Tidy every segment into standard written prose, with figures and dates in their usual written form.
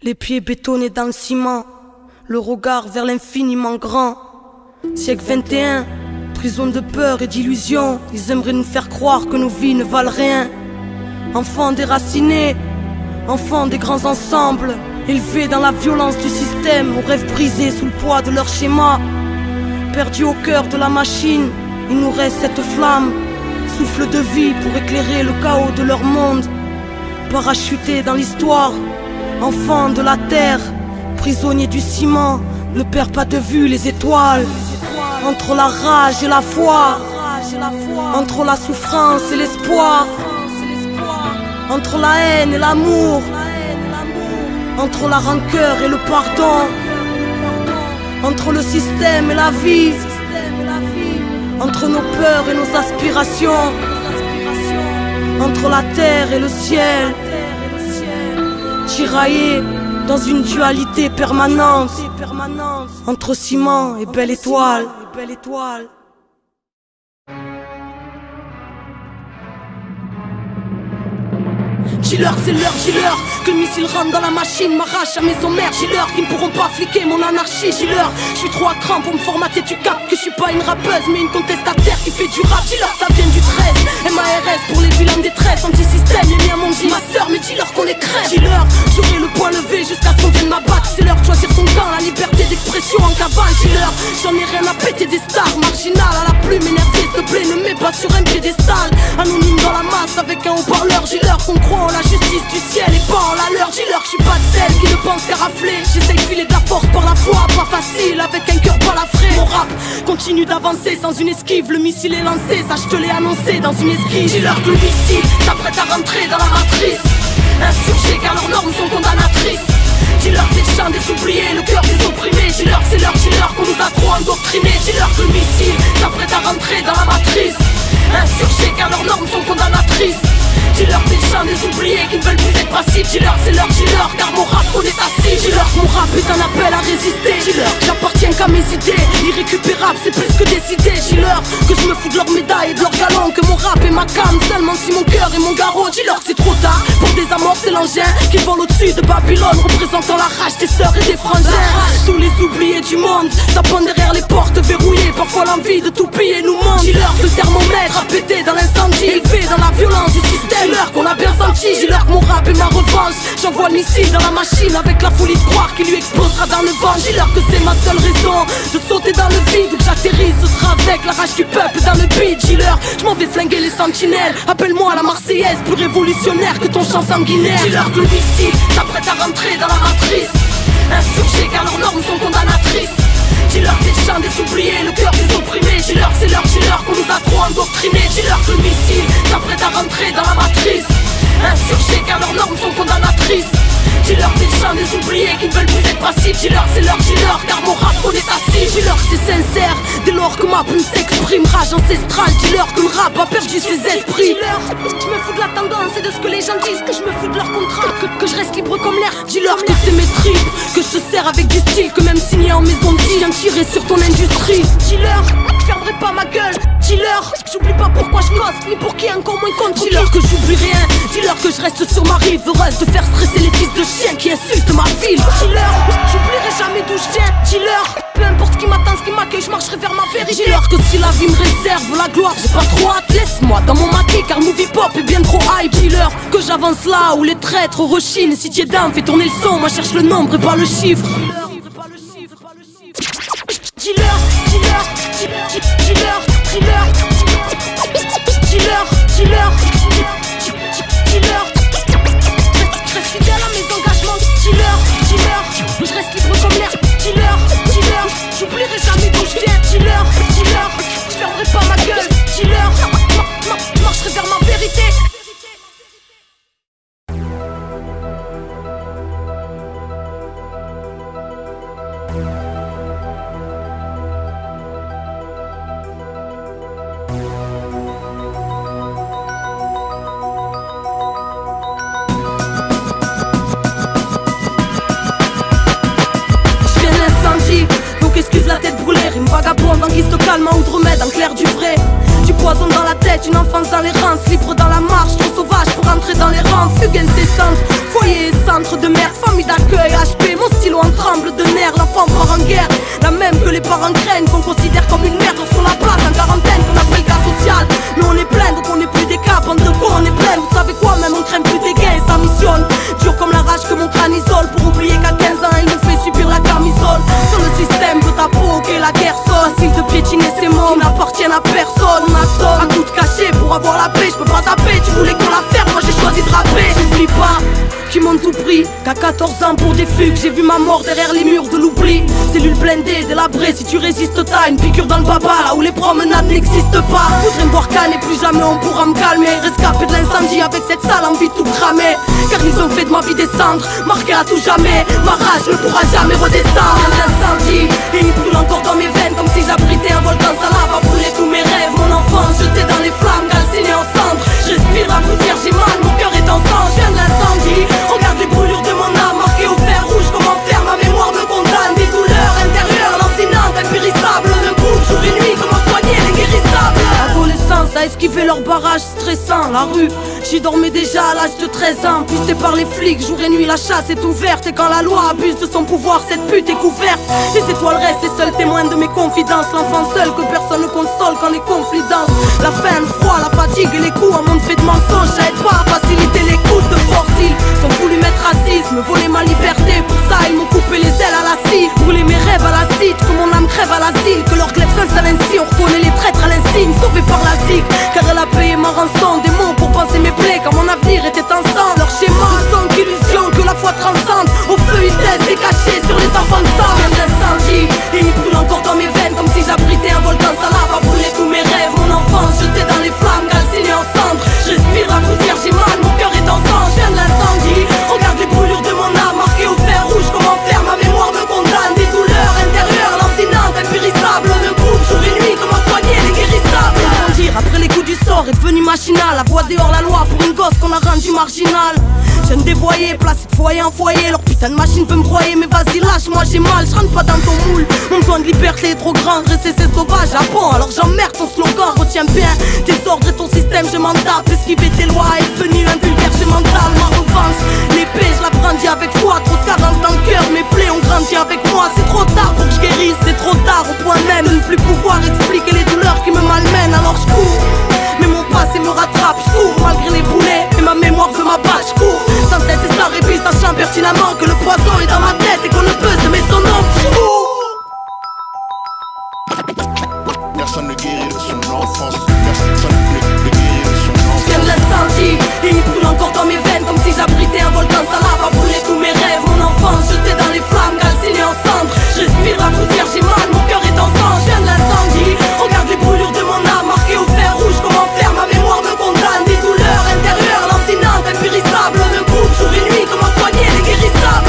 Les pieds bétonnés dans le ciment, le regard vers l'infiniment grand. Siècle 21, prison de peur et d'illusion. Ils aimeraient nous faire croire que nos vies ne valent rien. Enfants déracinés, enfants des grands ensembles, élevés dans la violence du système, aux rêves brisés sous le poids de leur schéma. Perdus au cœur de la machine, il nous reste cette flamme, souffle de vie pour éclairer le chaos de leur monde. Parachutés dans l'histoire, enfants de la terre, prisonniers du ciment, ne perds pas de vue les étoiles. Entre la rage et la foi, entre la souffrance et l'espoir, entre la haine et l'amour, entre la rancœur et le pardon, entre le système et la vie, entre nos peurs et nos aspirations, entre la terre et le ciel, tiraillés dans une dualité permanente, entre ciment et belle étoile. Dis-leur, c'est l'heure, dis-leur que le missile rentre dans la machine, m'arrache à maison mère. Dis-leur qu'ils ne pourront pas fliquer mon anarchie. Dis-leur, je suis trop à cran pour me formater, tu captes que je suis pas une rappeuse mais une contestataire qui fait du rap. Dis-leur, ça vient du 13, MARS pour les vilains de détresse. Anti-système, les miens m'ont dit ma sœur, mais dis-leur qu'on les crève. Dis-leur, j'aurai le poing levé jusqu'à ce qu'on vienne m'abattre. C'est l'heure de choisir son camp, la liberté d'expression en cavale. Dis-leur, j'en ai rien à péter des stars marginales. À la plume énervée, s'il te plaît, ne mets pas sur un piédestal. Anonyme dans la masse avec un haut-parleur. Dis-leur qu'on croit en la justice du ciel et pas en la leur. Dis-leur que je suis pas de celle qui ne pense qu'à rafler. J'essaye de filer de la force par la foi, pas facile avec un cœur balafré. Mon rap continue d'avancer sans une esquive. Le missile est lancé, ça je te l'ai annoncé dans une esquive. Dis-leur que le missile s'apprête à rentrer dans la matrice. Insurgés car leurs normes sont condamnatrices. Dis-leur que c'est le chant des oubliés, le cœur des opprimés. Dis-leur que c'est leur dis-leur qu'on nous a trop endoctrinés. Dis-leur que le missile s'apprête à rentrer dans la matrice. Insurgés car leurs normes sont condamnatrices. Dis-leur que c'est le chant des oubliés qui ne veulent plus être passifs. Dis-leur c'est leur dis-leur car mon rap on est assis. Dis-leur que mon rap est un appel à résister. Dis-leur que j'appartiens qu'à mes idées irrécupérables, c'est plus que des idées. Dis-leur que je me fous de leurs médailles et de leurs galons, que mon rap est ma cam seulement si mon cœur est mon garrot. Dis-leur que c'est trop tard pour désamorcer l'engin qui vole au-dessus de Babylone, représentant la rage des sœurs et des frangins. Tous les oubliés du monde tapant derrière les portes verrouillées, parfois l'envie de tout piller nous manque. Dis-leur que le thermomètre a pété dans l'incendie, élevé dans la violence du système. Dis-leur qu'on a bien senti, dis-leur que mon rap est ma revanche. J'envoie le missile dans la machine avec la folie de croire qu'il lui explosera dans le vent. Dis-leur que c'est ma seule raison de sauter dans le vide, où que j'atterrisse ce sera avec la rage du peuple dans le beat. Dis-leur, je m'en vais flinguer les sentinelles, appelle-moi la Marseillaise, plus révolutionnaire que ton chant sanguinaire. Dis-leur que le missile s'apprête à rentrer dans la matrice. Insurgés car leurs normes sont condamnatrices. Dis-leur que c'est le chant des oubliés, le cœur des opprimés. Dis-leur que c'est leur dis-leur qu'on nous a trop endoctrinés. Dis-leur que le missile s'apprête à rentrer dans la matrice. Insurgés car leurs normes sont condamnatrices. Dis-leur que c'est le chant des oubliés qui ne veulent plus être passifs. Dis-leur c'est leur dis-leur car mon rap on est assis. Dis-leur que c'est sincère dès lors que ma plume s'exprime. Rage ancestrale, dis-leur que le rap a perdu ses esprits. Dis-leur, je me fous de la tendance et de ce que les gens disent, que je me fous de leur contrat, que je reste libre comme l'air. Dis-leur que c'est mes tripes, que je te sers avec du style, que même signé en maison de vie, viens tirer sur ton industrie. Dis-leur, je fermerai pas ma gueule. Dis-leur, j'oublie pas pourquoi je cause, ni pour qui encore moins contre. Dis-leur que j'oublie rien, dis-leur que je reste sur ma rive, heureuse de faire stresser les fils de chiens qui insultent ma ville. Dis-leur, j'oublierai jamais d'où je viens. Dis-leur, peu importe ce qui m'attend, ce qui m'accueille, je marcherai vers ma vérité. Dis-leur que si la vie me réserve la gloire, j'ai pas trop hâte, laisse-moi dans mon maquis car movie pop est bien trop hype. Dis-leur que j'avance là où les traîtres rechignent. Si t'es down, fais tourner le son, moi cherche le nombre et pas le chiffre. Dis-leur, dis-leur, dis-leur, dis-leur, dis-leur, dis-leur, dis-leur. Je reste fidèle à mes engagements. Dis-leur, dis-leur, je reste libre comme l'air. Dis-leur, dis-leur, j'oublierai jamais d'où je viens. Dis-leur, dis-leur, je fermerai pas ma gueule. Dis-leur, je marcherai vers ma vérité. Excuse la tête brûlée, rime vagabonde en guise de calme ou de remède en clair du vrai. Du poison dans la tête tête, une enfance dans les rangs, libre dans la marche, trop sauvage pour entrer dans les rangs. Fugue incessante, foyer et centre de mer, famille d'accueil, HP, mon stylo en tremble de nerfs. L'enfant part en guerre, la même que les parents craignent, qu'on considère comme une merde sur la place en quarantaine, qu'on appelle cas social. Mais on est plein, donc on n'est plus des cas, bande de cons, on est plein. Vous savez quoi, même on craint plus des gains, ça missionne. Dur comme la rage que mon crâne isole, pour oublier qu'à 15 ans il nous fait subir la camisole. Sur le système veut ta peau, ok la guerre sonne. Facile de piétiner ces mots qui n'appartiennent à personne. On assomme à tout cacher pour avoir la paix, je peux pas taper. Tu voulais qu'on la faire, moi j'ai choisi de rapper. J'oublie pas qui m'ont tout pris, qu'à 14 ans pour des fugues, j'ai vu ma mort derrière les murs de l'oubli. Cellule blindée, délabrée, si tu résistes t'as une piqûre dans le baba, là où les promenades n'existent pas. Voudrais me voir calmer, plus jamais on pourra me calmer. Rescapé de l'incendie avec cette sale envie de tout cramer. Car ils ont fait de ma vie des cendres, marqué à tout jamais. Ma rage ne pourra jamais redescendre. L'incendie, et il brûle encore dans mes veines, comme si j'abritais un volcan. Ça lave à brûler tous mes rêves. Mon enfance jeté dans les flammes, calciné en cendres. Je respire la poussière, j'ai mal, mon cœur est en sang. Je viens de l'incendie. Regarde les brûlures de mon âme marquées au fer rouge. Comment faire, ma mémoire me condamne. Des douleurs intérieures, lancinantes, impérissables. Le groupe jour et nuit, comment soigner les guérissables. Adolescence à esquiver leurs barrages stressants. La rue, j'y dormais déjà à l'âge de 13 ans. Pisté par les flics, jour et nuit la chasse est ouverte. Et quand la loi abuse de son pouvoir, cette pute est couverte. Les étoiles restent les seuls témoins de mes confidences. L'enfant seul que personne ne console quand les conflits dansent. La faim, le froid, la fatigue et les coups, un monde fait de mensonges. Ça aide pas à faciliter l'écoute de force. Ils sont voulu mettre racisme, voler ma liberté. Pour ça ils m'ont coupé les ailes à la scie, brûlé mes rêves à l'acide, que mon âme crève à l'asile. Que leur glaive s'installe ainsi, on reconnaît les traîtres à l'insigne. Sauvés par la zig, car elle a payé ma rançon. Des mots pour penser mes plaies, quand mon avenir était ensemble. Leur schéma sont qu'illusion, que la foi transcende. Au feu ils testent et cachés sur les enfants de sang. Viens d'incendie, et il brûle encore dans mes veines, comme si j'abritais un volcan. Ça lave à brûler tous mes rêves. Mon enfance jeté dans les flammes, calciné en cendres. Je respire la poussière, j'ai mal, mon cœur est en sang. Je viens de l'incendie, regarde les brûlures de mon âme marquées au fer rouge. Comment faire, ma mémoire me condamne. Des douleurs intérieures, lancinantes, impérissables. Le groupe jour et nuit, comment soigner les guérissables. Dire après les coups du sort est devenu machinal. La voix dehors la loi pour une gosse qu'on a rendu marginal. Jeune dévoyé, placé de foyer en foyer. Leur putain de machine veut me broyer, mais vas-y lâche, moi j'ai mal, je rentre pas dans ton moule. Mon besoin de liberté est trop grand, dresser c'est sauvage. Ah bon, alors j'emmerde ton slogan, retiens bien tes ordres et ton système, je m'en tape. Esquiver tes lois est devenu un vulgaire, j'ai mental. Ma revanche, l'épée je la brandis avec foi. Trop de carence dans le cœur, mes plaies ont grandi avec moi. C'est trop tard pour que je guérisse, c'est trop tard au point même de ne plus pouvoir expliquer les douleurs qui me malmènent. Alors je cours, mais mon passé me rattrape. Je cours malgré les boulets, et ma mémoire veut ma balle. Je cours sans cesse et sans répit, sachant pertinemment que le poison est dans ma tête et qu'on ne peut semer son nom. Je cours. Personne ne guérit de son enfance. Personne ne guérit de son enfance. Je viens de l'incendie, et il brûle encore dans mes veines, comme si j'abritais un volcan. Ça lave à brûler tous mes rêves. Mon enfance jeté dans les flammes, calciné en cendres. Je respire la poussière, j'ai mal, mon cœur est en sang. Je viens de l'incendie, regarde les brûlures de mon âme marquées au fer rouge. Comment faire, ma mémoire me condamne. Des douleurs intérieures, lancinantes, impérissables. Le groupe jour et nuit, comment soigner les guérissables.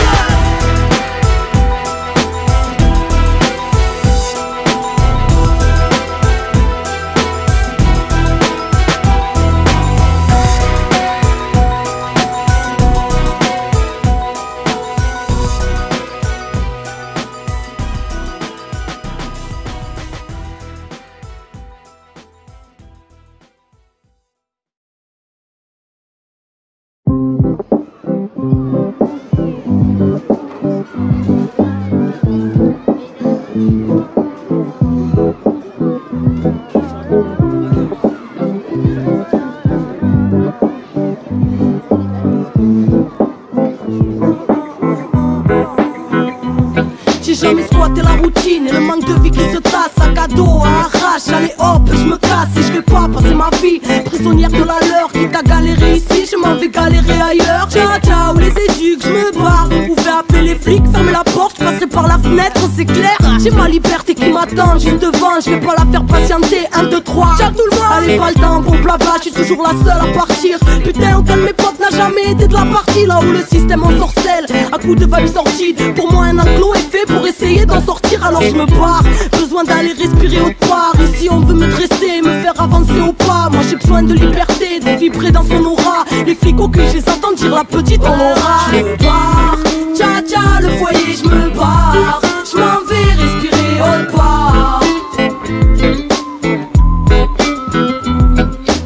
J'ai jamais squatté la routine et le manque de vie qui se tasse. Sac à dos, à arrache, allez hop, je me casse. Et je vais pas passer ma vie prisonnière de la leur. Quitte à galérer ici, je m'en vais galérer ailleurs. Ciao ciao les éduques, je me barre. Vous pouvez appeler les flics, fermez la porte, je passerai par la fenêtre, c'est clair. J'ai ma liberté qui m'attend juste devant, je vais pas la faire patienter. 1, 2, 3, ciao tout le monde. Allez pas le temps pour blabla, je suis toujours la seule à partir. Putain aucun de mes potes n'a jamais été de la partie. Là où le système ensorcelle, à coups de vibes sordides. Pour moi un enclos est fait pour essayer d'en sortir, alors je me barre. Besoin d'aller respirer autre part. Ici on veut me dresser, me faire avancer au pas. Moi j'ai besoin de liberté, de vibrer dans son aura. Les flics au cul, je les entends dire la petite on aura. Je me barre, tcha tcha le foyer, je me barre. Je m'en vais respirer autre part.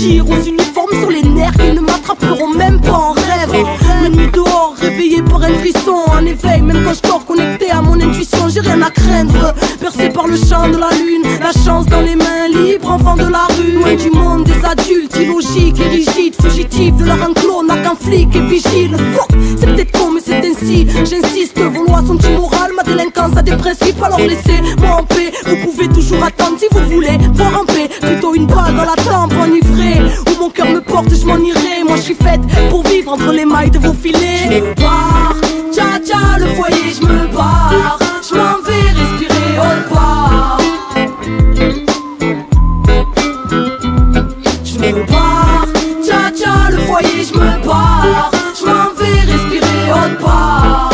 dire aux uniformes sur les nerfs qu'ils ne m'attraperont même pas en rêve. La nuit dehors, réveillé par un frisson, en éveil, même quand je dors connecté à mon intuition, j'ai rien à craindre. Bercé par le chant de la lune, la chance dans les mains libres, enfant de la rue, loin du monde des adultes, illogiques et rigides, fugitifs de leur enclos, n'a qu'un flic et vigile. Fuck, c'est peut-être con mais c'est ainsi, j'insiste, vos lois sont immorales, ma délinquance a des principes, alors laissez-moi en paix. Vous pouvez toujours attendre si vous voulez voir en paix, plutôt une balle dans la tempe enivrée, où mon cœur me porte, je m'en irai. Moi je suis faite pour vivre entre les mailles de vos filets. Je me barre, tcha tcha le foyer, je me barre, je m'en vais respirer autre part. Je me barre, tcha tcha le foyer, je me barre, je m'en vais respirer autre part.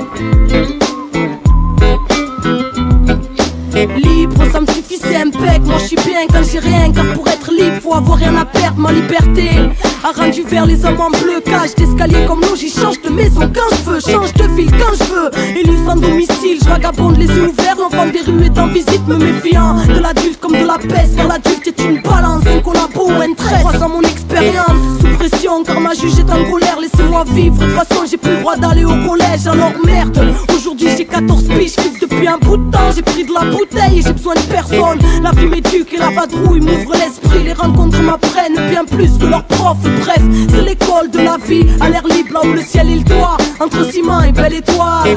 Libre, ça me suffit, c'est impec. Moi je suis bien quand j'ai rien, car pour être libre faut avoir rien à perdre. Ma liberté a rendu vers les hommes en bleu. Cage d'escalier comme l'eau, j'y change de maison quand je veux, change de ville quand je veux. Élu sans domicile, je vagabonde les yeux ouverts. L'enfant des rues est en visite, me méfiant de l'adulte comme de la peste. Car l'adulte est une balance, un collabo ou un trait. Croisant mon expérience, sous pression car ma juge est en colère. Laissez-moi vivre, de toute façon j'ai plus le droit d'aller au collège. Alors merde, aujourd'hui j'ai 14 piges, je depuis un bout de temps. J'ai pris de la bouteille et j'ai besoin de personne. La vie m'éduque et la vadrouille m'ouvre l'esprit. Les rencontres m'apprennent bien plus que leurs profs. Bref, c'est l'école de la vie, à l'air libre là où le ciel est le toit, entre ciment et belle étoile.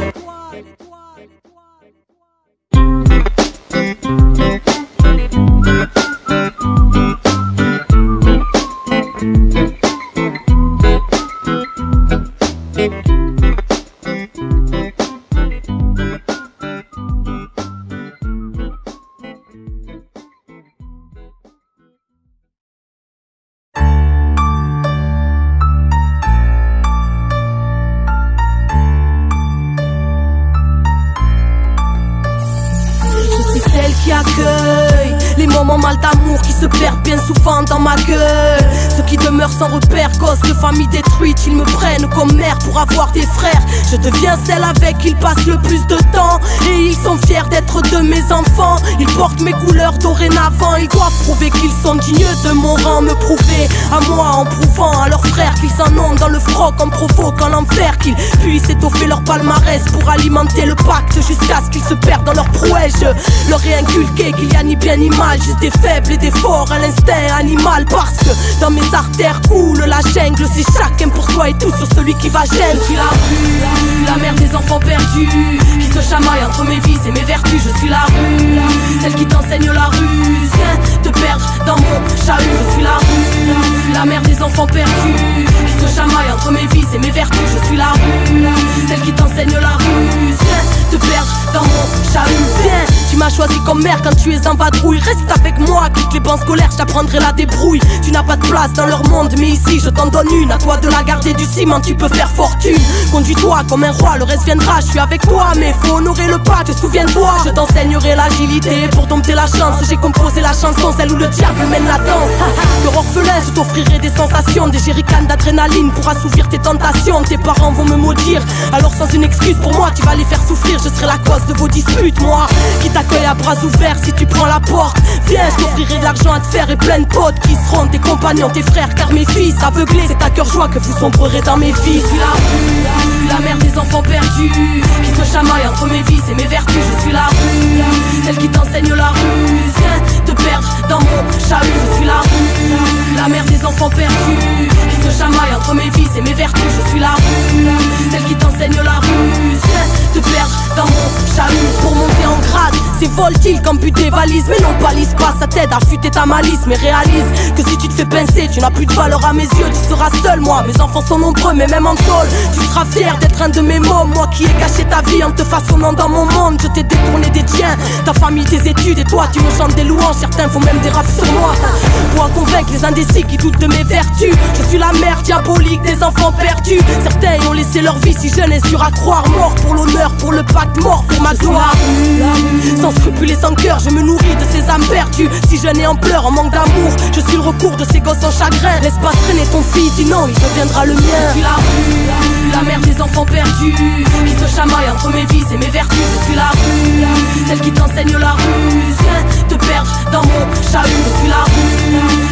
Qui accueille les moments mal d'amour qui se perdent bien souvent dans ma gueule. Ceux qui demeurent sans repère, cause de famille détruite, ils me prennent comme mère pour avoir des frères. Je deviens celle avec qui ils passent le plus de temps, et ils sont fiers d'être de mes enfants. Ils portent mes couleurs dorénavant, ils doivent prouver qu'ils sont dignes de mon rang. Me prouver à moi en prouvant à leurs frères qu'ils s'en ont dans le froc, en provoquant l'enfer, qu'ils puissent étoffer leur palmarès pour alimenter le pacte jusqu'à ce qu'ils se perdent dans leur prouesse. Je leur ai inculqué qu'il y a ni bien ni mal, juste des faibles et des forts à l'instinct animal. Parce que dans mes artères coule la jungle, c'est chacun pour soi et tout sur celui qui va gêner. Je suis la rue, la mère des enfants perdus, qui se chamaille entre mes vices et mes vertus. Je suis la rue, celle qui t'enseigne la ruse, viens te perdre dans mon chahut. Je suis la rue, la mère des enfants perdus, qui se chamaille entre mes vices et mes vertus. Je suis la rue, celle qui t'enseigne la ruse, viens te perdre dans mon chahut. Viens, tu m'as choisi comme mère quand tu es en vadrouille. Reste avec moi, quitte les bancs scolaires, je t'apprendrai la débrouille. Tu n'as pas de place dans leur monde, mais ici je t'en donne une. À toi de la garder du ciment, tu peux faire fortune. Conduis-toi comme un roi, le reste viendra. Je suis avec toi, mais faut honorer le pas, te souviens-toi. Je t'enseignerai l'agilité pour dompter la chance. J'ai composé la chanson, celle où le diable mène la danse. Cœur orphelin, je t'offrirai des sensations, des jerrycans d'adrénaline pour assouvir tes tentations. Tes parents vont me maudire, alors sans une excuse pour moi, tu vas les faire souffrir. Je serai la cause de vos disputes, moi qui t'accueille à bras ouverts si tu prends la porte. Viens, je t'offrirai de l'argent à te faire et plein de potes qui seront tes compagnons, tes frères. Car mes fils aveuglés, c'est à cœur joie que vous sombrerez dans mes vies. Je suis la rue, la mère des enfants perdus, qui se chamaille entre mes vices et mes vertus. Je suis la rue, celle qui t'enseigne la ruse, viens te perdre dans mon chahut. Je suis la rue, la mère des enfants perdus, qui se chamaille entre mes vices et mes vertus. Je suis la rue, celle qui t'enseigne la ruse, viens te perdre dans mon chahut. Pour monter en grade, c'est voltile comme but des valises. Mais non, balise pas, ça t'aide à fuiter ta malice. Mais réalise que si tu te fais pincer, tu n'as plus de valeur à mes yeux. Tu seras seul, moi, mes enfants sont nombreux, mais même en tôle, tu seras fier d'être un de mes mômes. Moi qui ai caché ta vie en te façonnant dans mon monde. Je t'ai détourné des tiens, ta famille, tes études. Et toi, tu me chantes des louanges, certains font même des raps sur moi. Pour convaincre les indécis qui doutent de mes vertus. Je suis la mère diabolique des enfants perdus. Certains ont laissé leur vie si jeune et sur à croire. Mort pour l'honneur, pour le pacte, mort pour ma gloire. Sans scrupules et sans cœur, je me nourris de ces âmes perdues. Si jeune et en pleurs, en manque d'amour, je suis le recours de ces gosses en chagrin. Laisse pas traîner ton fils, sinon il deviendra le mien. Je suis la rue, la mère des enfants perdus, qui se chamaille entre mes vices et mes vertus. Je suis la rue, celle qui t'enseigne la ruse, viens te perdre dans mon chahut. Je suis la rue,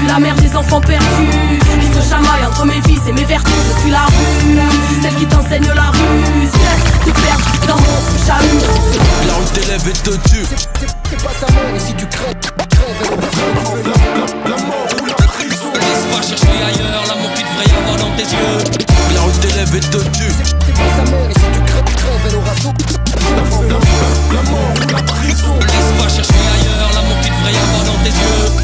la mère des enfants perdus qui se chamaillent entre mes vices et mes vertus. Je suis la rue, celle qui t'enseigne la rue. Te perdre dans mon chahut. Là où je t'élève et te tue. C'est pas ta mère et si tu crèves, La mort ou la prison. Laisse pas chercher ailleurs l'amour qu'il devrait y avoir dans tes yeux. Là où je t'élève et te tue. c'est pas ta mère et si tu crèves, elle aura tout. La mort ou la prison. Laisse pas chercher ailleurs l'amour qu'il devrait y avoir dans tes yeux.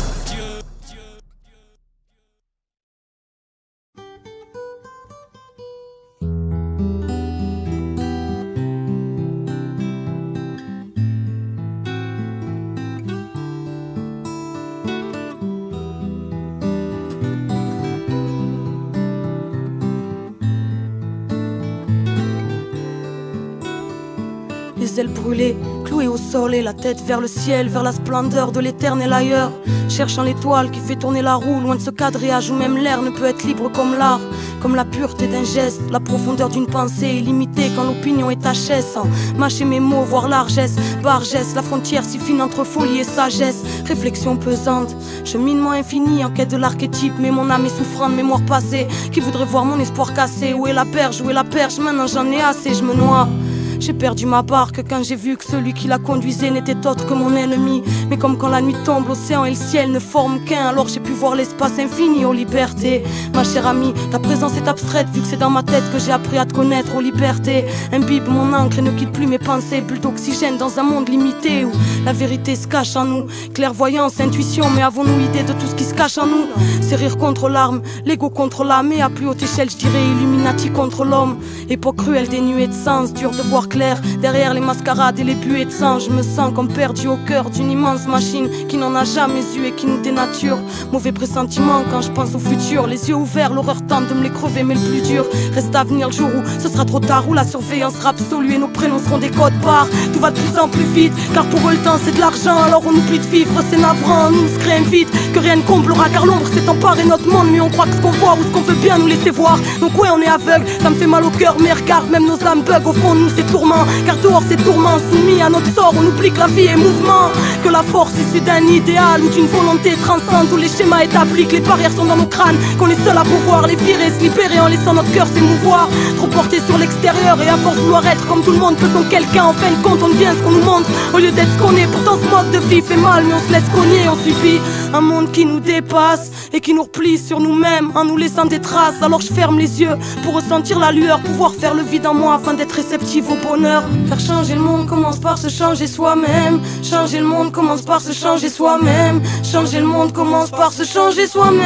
Les ailes brûlées, clouées au sol et la tête vers le ciel, vers la splendeur de l'éternel ailleurs. Cherchant l'étoile qui fait tourner la roue, loin de ce quadrillage où même l'air ne peut être libre comme l'art. Comme la pureté d'un geste, la profondeur d'une pensée illimitée quand l'opinion est HS. Sans mâcher mes mots, voir largesse, bargesse, la frontière si fine entre folie et sagesse. Réflexion pesante, cheminement infini en quête de l'archétype. Mais mon âme est souffrante, mémoire passée, qui voudrait voir mon espoir cassé. Où est la perche, où est la perche, maintenant j'en ai assez, je me noie. J'ai perdu ma barque quand j'ai vu que celui qui la conduisait n'était autre que mon ennemi. Mais comme quand la nuit tombe, l'océan et le ciel ne forment qu'un, alors j'ai pu voir l'espace infini aux libertés. Ma chère amie, ta présence est abstraite vu que c'est dans ma tête que j'ai appris à te connaître aux libertés. Imbibe mon encre et ne quitte plus mes pensées, bulle d'oxygène dans un monde limité où la vérité se cache en nous. Clairvoyance, intuition, mais avons-nous idée de tout ce qui se cache en nous? C'est rire contre l'arme, l'ego contre l'âme, et à plus haute échelle je dirais Illuminati contre l'homme. Époque cruelle dénuée de sens, dur de voir clair derrière les mascarades et les buées de sang. Je me sens comme perdu au cœur d'une immense machine qui n'en a jamais eu et qui nous dénature. Mauvais pressentiment quand je pense au futur, les yeux ouverts, l'horreur tente de me les crever, mais le plus dur reste à venir, le jour où ce sera trop tard, où la surveillance sera absolue et nos prénoms seront des codes barres. Tout va de plus en plus vite car pour eux le temps c'est de l'argent, alors on oublie de vivre, c'est navrant. Nous se crée un vide que rien ne comblera car l'ombre s'est emparée notre monde, mais on croit que ce qu'on voit ou ce qu'on veut bien nous laisser voir. Donc ouais, on est aveugle, ça me fait mal au cœur, mais regarde, même nos âmes bug, au fond nous c'est tourment, car dehors c'est tourment, soumis à notre sort. On oublie que la vie est mouvement, que la force issue d'un idéal ou d'une volonté transcende tous les schémas établis, que les barrières sont dans nos crânes, qu'on est seul à pouvoir les virer, se libérer en laissant notre cœur s'émouvoir. Trop porté sur l'extérieur et à force de vouloir être comme tout le monde, faisons quelqu'un, en fin de compte on devient ce qu'on nous montre au lieu d'être ce qu'on est. Pourtant ce mode de vie fait mal, mais on se laisse cogner, on subit un monde qui nous dépasse et qui nous replie sur nous-mêmes en nous laissant des traces. Alors je ferme les yeux pour ressentir la lueur, pouvoir faire le vide en moi afin d'être réceptif au bonheur. Faire changer le monde commence par se changer soi-même. Changer le monde commence par se changer soi-même. Changer le monde commence par se changer soi-même.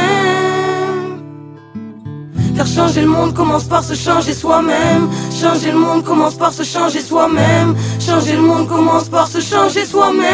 Faire changer le monde commence par se changer soi-même. Changer le monde commence par se changer soi-même. Changer le monde commence par se changer soi-même.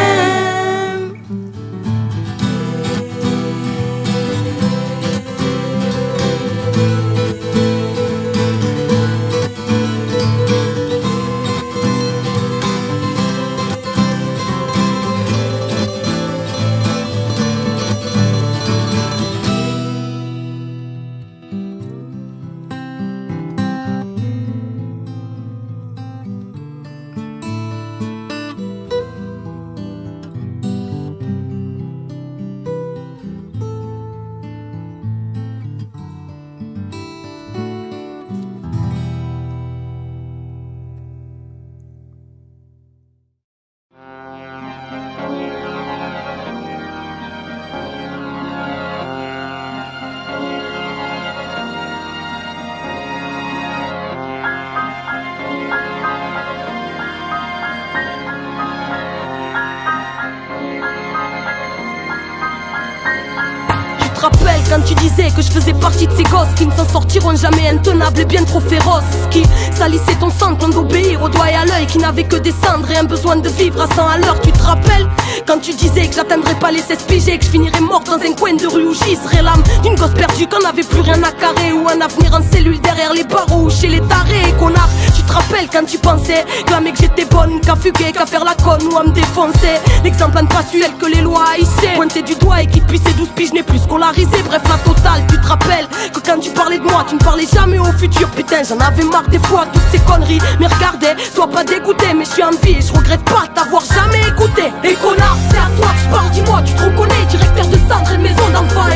Rappelle quand tu disais que je faisais partie de ces gosses qui ne s'en sortiront jamais, intenables et bien trop féroces, qui salissaient ton sang quand d'obéir au doigt et à l'œil, qui n'avaient que des cendres et un besoin de vivre à 100 à l'heure. Tu te rappelles quand tu disais que j'atteindrais pas les 16 pigés, que je finirais morte dans un coin de rue où j'y serais l'âme d'une gosse perdue, qu'on n'avait plus rien à carrer, ou un avenir en cellule derrière les barreaux ou chez les tarés, connard. Tu te rappelles quand tu pensais clamer que j'étais bonne, qu'à fuguer, qu'à faire la conne ou à me défoncer. L'exemple à ne pas suivre que les lois haïssaient, pointer du doigt et qui depuis ses 12 piges n'est plus scolarisé. Bref la totale, tu te rappelles que quand tu parlais de moi, tu ne parlais jamais au futur. Putain j'en avais marre des fois, toutes ces conneries. Mais regardez, sois pas dégoûté, mais je suis en vie et je regrette pas t'avoir jamais écouté. Et connard, c'est à toi que je parle, dis-moi, tu te reconnais, directeur de centre et de maison d'enfants. Et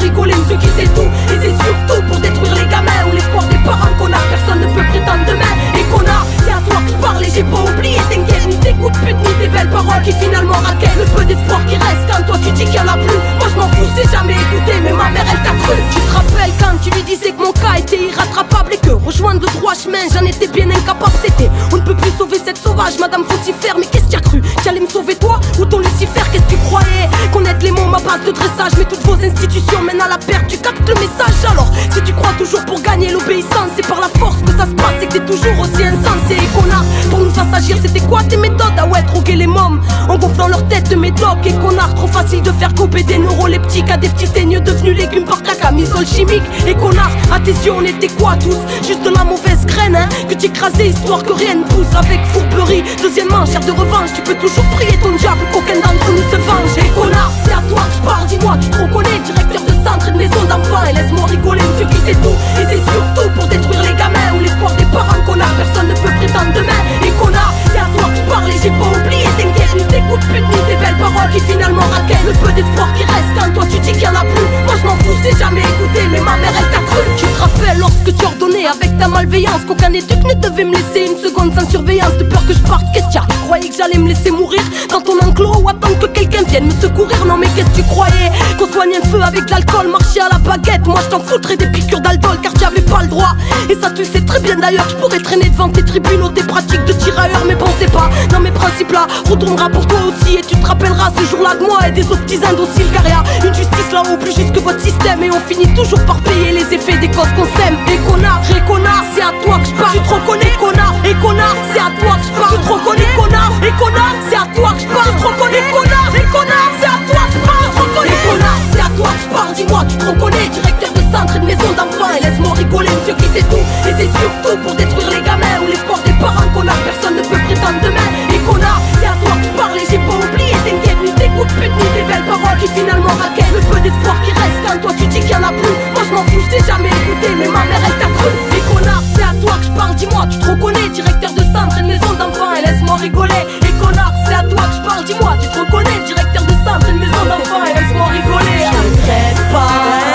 rigoler, monsieur qui sait tout. Et c'est surtout pour détruire les gamins ou l'espoir des parents, connard. Personne ne peut prétendre demain. Et connard, c'est à toi que je parle et j'ai pas oublié. T'inquiète, ni tes coups de pute, ni tes belles paroles qui finalement raquent le peu d'espoir qui reste quand toi tu dis qu'il y en a plus. Moi je m'en fous, j'ai jamais écouté, mais ma mère elle t'a cru. Tu te rappelles quand tu lui disais que mon cas était irrattrapable et que rejoindre le droit chemin, j'en étais bien incapable. C'était, on ne peut plus sauver cette sauvage, madame Faucifère. Mais qu'est-ce que tu as cru? Tu allais me sauver toi ou ton Lucifer? Qu'est-ce que tu croyais? Connaître les mots, ma base de dressage, mais toutes vos institutions mènent à la perte. Tu captes le message alors? Si tu crois toujours pour gagner l'obéissance, c'est par la force que ça se passe et que t'es toujours aussi insensé. Et connard, pour nous assagir, c'était quoi tes méthodes? Ah ouais, droguer les mômes en gonflant leur tête de médoc. Et connard, trop facile de faire couper des neuroleptiques à des petits teigneux devenus légumes par ta camisole chimique. Et connard, à tes yeux on était quoi tous? Juste de la mauvaise graine hein, que t'écrasais histoire que rien ne pousse avec fourberie. Deuxièmement, chair de revanche, tu peux toujours prier ton diable, qu'aucun d'entre nous se venge. Et connard, c'est à toi que je parle, dis-moi, tu te reconnais? Directeur de centre et de maison d'enfants, et laisse-moi rigoler, monsieur qui sait tout. Et c'est surtout pour détruire les gamins ou l'espoir des parents, connard. Personne ne peut prétendre demain. Et connard, c'est à toi que je parle et j'ai pas oublié. T'inquiète, ni tes coups de pute, ni tes belles paroles qui finalement raquent le peu d'espoir qui reste quand toi tu dis qu'il y en a plus. Moi je m'en fous, j'ai jamais écouté, mais ma mère elle t'a cru. Tu te rappelles lorsque tu ordonnais avec ta malveillance qu'aucun éduc ne devait me laisser une seconde sans surveillance, de peur que je parte. Qu'est-ce que tu croyais que j'allais me laisser mourir dans ton enclos ou attendre que quelqu'un vienne me secourir? Non mais qu'est-ce que tu croyais? Qu'on soigne un feu avec de l'alcool, marcher à la baguette? Moi je t'en foutrais des piqûres d'aldol car tu avais pas le droit. Et ça tu le sais très bien d'ailleurs, je pourrais traîner devant tes tribunaux, tes pratiques de tirailleurs. Mais bon c'est pas dans mes principes là, retournera pour toi aussi. Et tu te rappelleras ce jour-là de moi et des autres petits indociles. Car y'a une justice là-haut plus juste que votre système, et on finit toujours par payer les effets des causes qu'on sème. Et connard, c'est à toi que je parle. Tu te reconnais connard? Et connard, c'est à toi que je parle. Tu te reconnais connard? Et connard, c'est à toi que je parle. Tu te reconnais connard? Et connard, c'est à toi que je parle. Tu te reconnais connard? C'est à toi que je parle, dis-moi, tu te reconnais? Directeur de centre et de maison d'enfants, et laisse-moi rigoler, monsieur qui sait tout. Et c'est surtout pour détruire les gamins ou l'espoir des parents, connard. Personne ne peut prétendre demain. Et connard, c'est à toi que je parle et j'ai pas oublié. T'inquiète, ni tes coups de pute, ni tes belles paroles qui finalement raquent le peu d'espoir qui reste quand toi tu dis qu'il y en a plus. Moi je m'en fous, je t'ai jamais écouté, mais ma mère elle t'a cru. Et connard, c'est à toi que je parle, dis-moi, tu te reconnais? Directeur de centre et de maison d'enfants, et laisse-moi rigoler. Et connard, c'est à toi que je parle, dis-moi, tu te reconnais? Directeur de centre et de maison d'enfants, et laisse-moi rigoler. Je regrette pas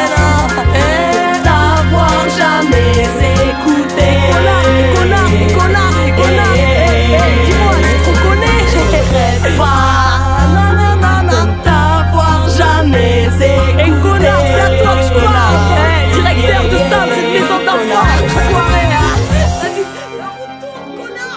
de t'avoir jamais écouté. Connard, dis-moi, tu te reconnais? Je regrette pas jamais écouté. Et connard, c'est à toi que je parle. Directeur de centre et de maison d'enfants. Soirée, vas-y, la retourne, connard.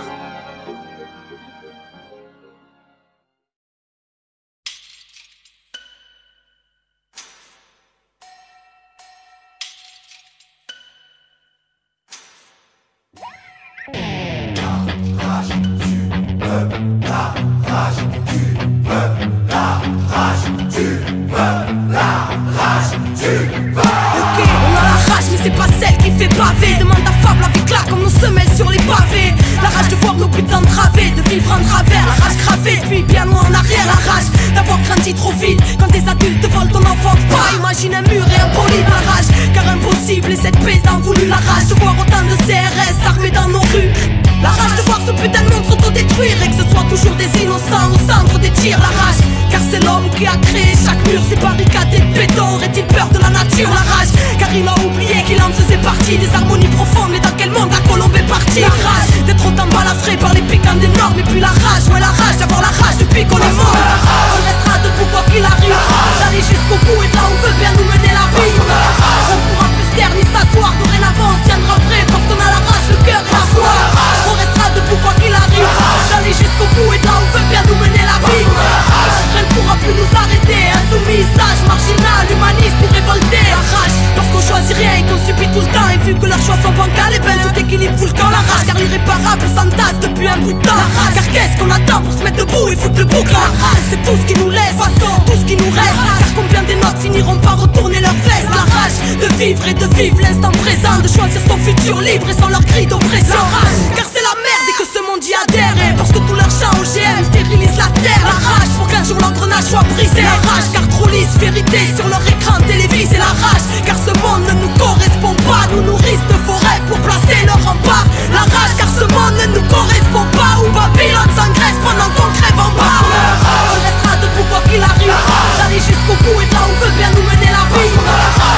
Ok, on a la rage, mais c'est pas celle qui fait baver. Demande à Fable avec là comme nos semelles sur les pavés. La rage de voir nos buts entravés, de vivre en travers. La rage gravée, puis bien loin en arrière. La rage d'avoir grandi trop vite quand des adultes te volent ton enfance. Pas imagine un mur et un poli. La rage, car impossible et cette paix t'en voulu. La rage de voir autant de CRS armés dans nos rues. La rage de voir ce putain de monde s'autodétruire et que ce soit toujours des innocents au centre des tirs. La rage, car c'est l'homme qui a créé chaque mur, ces barricades et de béton. Aurait-il peur de la nature? La rage, car il a oublié qu'il en faisait partie des harmonies profondes. Mais dans quel monde la colombe est partie? La rage d'être autant balafré par les piquants des normes. Et puis la rage, ouais la rage d'avoir la rage depuis qu'on est mort. On restera debout quoi qu'il arrive, d'aller jusqu'au bout et de là on veut bien nous mener la vie. On pourra plus se taire ni s'asseoir, dorénavant on se tiendra prêt parce qu'on a la rage, le cœur et la foi. On restera debout quoi qu'il arrive, d'aller jusqu'au bout et de là on veut bien nous mener la vie. Rien ne pourra plus nous arrêter, insoumis, sage, marginal, humaniste ou révolté. La rage, parce qu'on choisit rien et qu'on subit tout le temps. Et vu que leurs choix sont bancals, et ben tout équilibre fout le camp. La rage, car l'irréparable s'entasse depuis un bout de temps. La rage, car qu'est-ce qu'on attend pour se mettre debout et foutre le bouc? La rage, c'est tout ce qui nous laisse, tout ce qui nous reste. Car combien des notes finiront par retourner leurs vestes? La rage de vivre et de vivre l'instant présent, de choisir son futur libre et sans leur cri d'oppression. La rage, car c'est la merde et que ce monde y adhère. Et parce que tous leurs chants OGM stérilisent la terre. La rage, pour qu'un jour l'engrenage soit brisé. La rage, car trop lisse vérité sur leur écran télévisé. La rage, car ce monde ne nous correspond pas. Nous nourrissent de forêts pour placer leur rempart. La rage, car ce monde ne nous correspond pas. Où Babylone s'engraisse pendant qu'on crève en bas. On restera debout quoi qu'il arrive, d'aller jusqu'au bout et de là on veut bien nous mener la vie.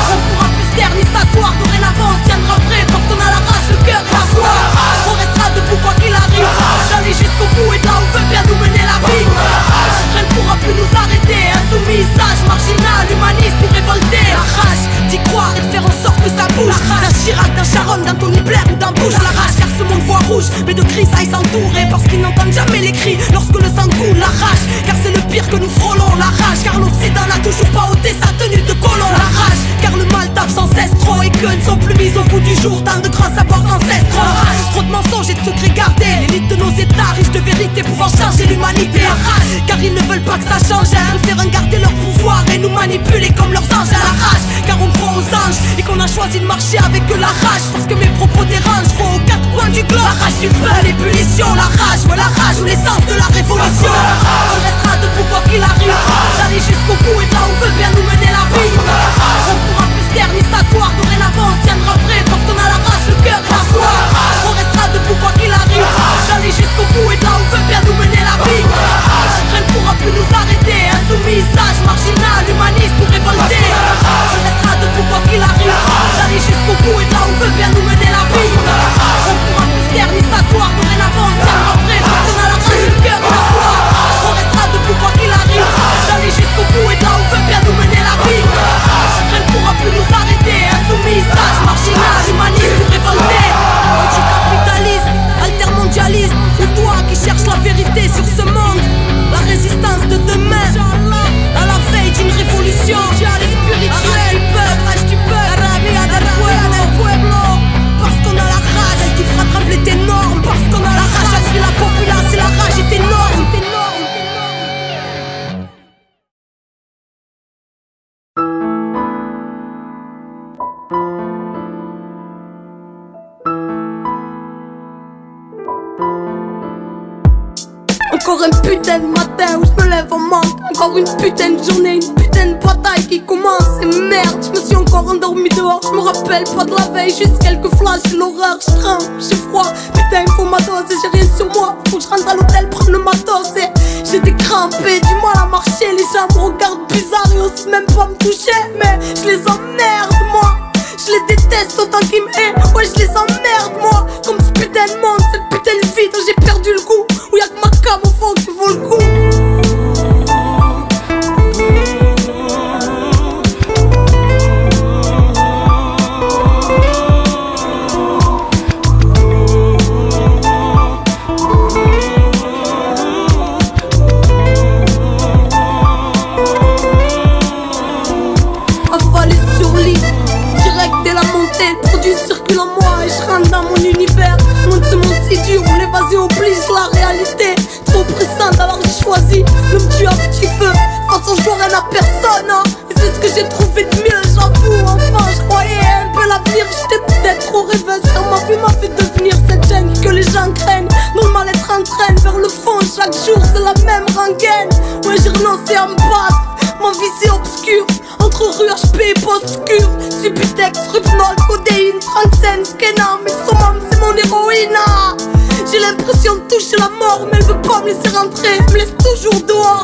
bouche, mais de cris aillent s'entourer, parce qu'ils n'entendent jamais les cris lorsque le sang coule, la rage. Car c'est le pire que nous frôlons, la rage. Car l'Occident n'a toujours pas ôté sa tenue de colon, la rage. Car le mal tape sans cesse trop, et que ne sont plus mis au bout du jour tant de grands savoirs ancestraux. Trop de mensonges et de secrets gardés, l'élite de nos états riches de vérité pouvant changer l'humanité à rage. Car ils ne veulent pas que ça change, ils préfèrent garder leur pouvoir et nous manipuler comme leurs anges à la rage. Car on croit aux anges et qu'on a choisi de marcher avec la rage. Parce que mes propos dérangent, faut aux quatre coins du globe. La rage du peuple, l'ébullition, la rage, ouais, la rage ou l'essence de la révolution. On restera debout quoi qu'il arrive, d'aller jusqu'au bout et de là où veut bien nous mener la vie. On pourra plus se taire ni s'asseoir, dorénavant on se tiendra prêt parce qu'on a la rage, le cœur et la foi. On restera debout quoi qu'il arrive, d'aller jusqu'au bout et de là où veut bien nous mener la vie. Rien ne pourra plus nous arrêter, insoumis, sage, marginal, humaniste ou révolté. On restera debout quoi qu'il arrive, d'aller jusqu'au bout et de là où veut bien nous mener la vie. On pourra plus se taire ni s'asseoir, dorénavant on se tiendra prêt parce qu'on a la rage, le cœur et la foi. On restera debout quoi qu'il arrive, d'aller jusqu'au bout et de là où veut bien nous mener la vie. Rien ne pourra plus nous arrêter, insoumis, sage, marginal, humaniste ou révolté. Anticapitaliste, altermondialiste, ou toi qui cherches la vérité sur ce monde. La résistance de demain, à la veille d'une révolution. Rage du peuple, del pueblo. Parce qu'on a la rage, elle qui fera trembler tes normes. Parce qu'on a la rage, elle fait la populace et la rage est énorme. Encore un putain de matin où je me lève en manque. Encore une putain de journée, une putain de bataille qui commence. Et merde, je me suis encore endormi dehors. Je me rappelle pas de la veille, juste quelques flashs. J'ai l'horreur, je tremble, j'ai froid. Putain, il faut ma dose et j'ai rien sur moi. Faut que je rentre à l'hôtel, prendre le matos. Et j'ai des crampés, du mal à marcher. Les gens me regardent bizarre et osent même pas me toucher. Mais je les emmerde, moi. Je les déteste autant qu'ils m'aiment. Ouais, je les emmerde, moi. Comme ce putain de monde, cette putain de vie dont j'ai perdu le goût. Où y'a que ma cam au fond qui vaut le coup. Avalé sur lit, direct dès la montée. Le produit circule en moi et je rentre dans mon univers. Monde ce monde si dur où l'évasion oblige la réalité. Trop pressante alors j'ai choisi de me tuer à petit feu. De toute façon je vois rien à personne, hein. Et c'est ce que j'ai trouvé de mieux, j'avoue. Enfin je croyais un peu l'avenir. J'étais peut-être trop rêveuse car ma vie m'a fait devenir cette gêne que les gens craignent. Dont le mal-être entraîne vers le fond. Chaque jour c'est la même rengaine. Ouais j'ai renoncé à me battre. Ma vie c'est obscure. Entre rue HP et post-cure. Subutex, Rupnol, codéine, 35, Skena. Mais son âme c'est mon héroïne, hein. J'ai l'impression de toucher la mort, mais elle veut pas me laisser rentrer, elle me laisse toujours dehors.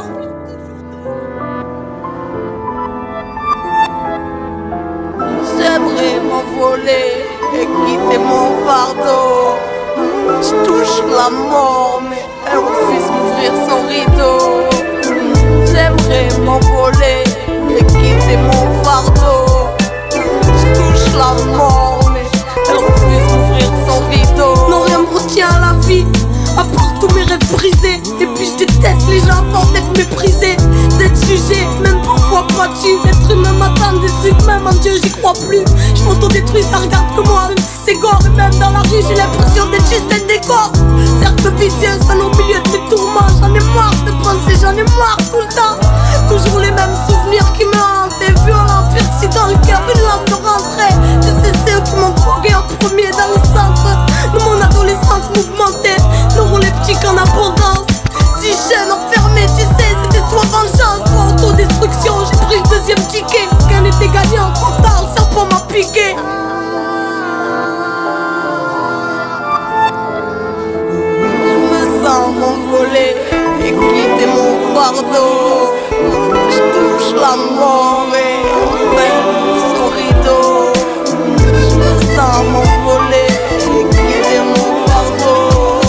J'aimerais m'envoler et quitter mon fardeau. Je touche la mort, mais elle refuse m'ouvrir son rideau. J'aimerais m'envoler et quitter mon fardeau. Je touche la mort, mais elle refuse m'ouvrir son rideau. Non, rien me retient à la vie, à part tous mes rêves brisés. Et puis je déteste les gens avant d'être méprisés, d'être jugés, même parfois battus. L'être humain m'attend déçu, même en Dieu j'y crois plus. Je m'auto-détruis, ça regarde que moi, même si c'est gore. Et même dans la rue j'ai l'impression d'être juste un décor. Cercle vicieux, seul au milieu de mes tourments. J'en ai marre de penser, j'en ai marre tout le temps. Toujours les mêmes souvenirs qui me hantent. Des violents perçus dans le cœur, une lampe de rentrée. Je sais ceux qui m'ont drogué en premier dans le centre de mon adolescence mouvementée. N'auront les petits qu'en abondance. Si jeune, enfermé, tu sais, c'était soit vengeance, soit autodestruction. J'ai pris le deuxième ticket, qu'un était gagnant, trop tard, le serpent m'a piqué. Je me sens m'envoler et quitter mon fardeau. Je touche la mort et enfin son rideau. Je me sens m'envoler et quitter mon fardeau.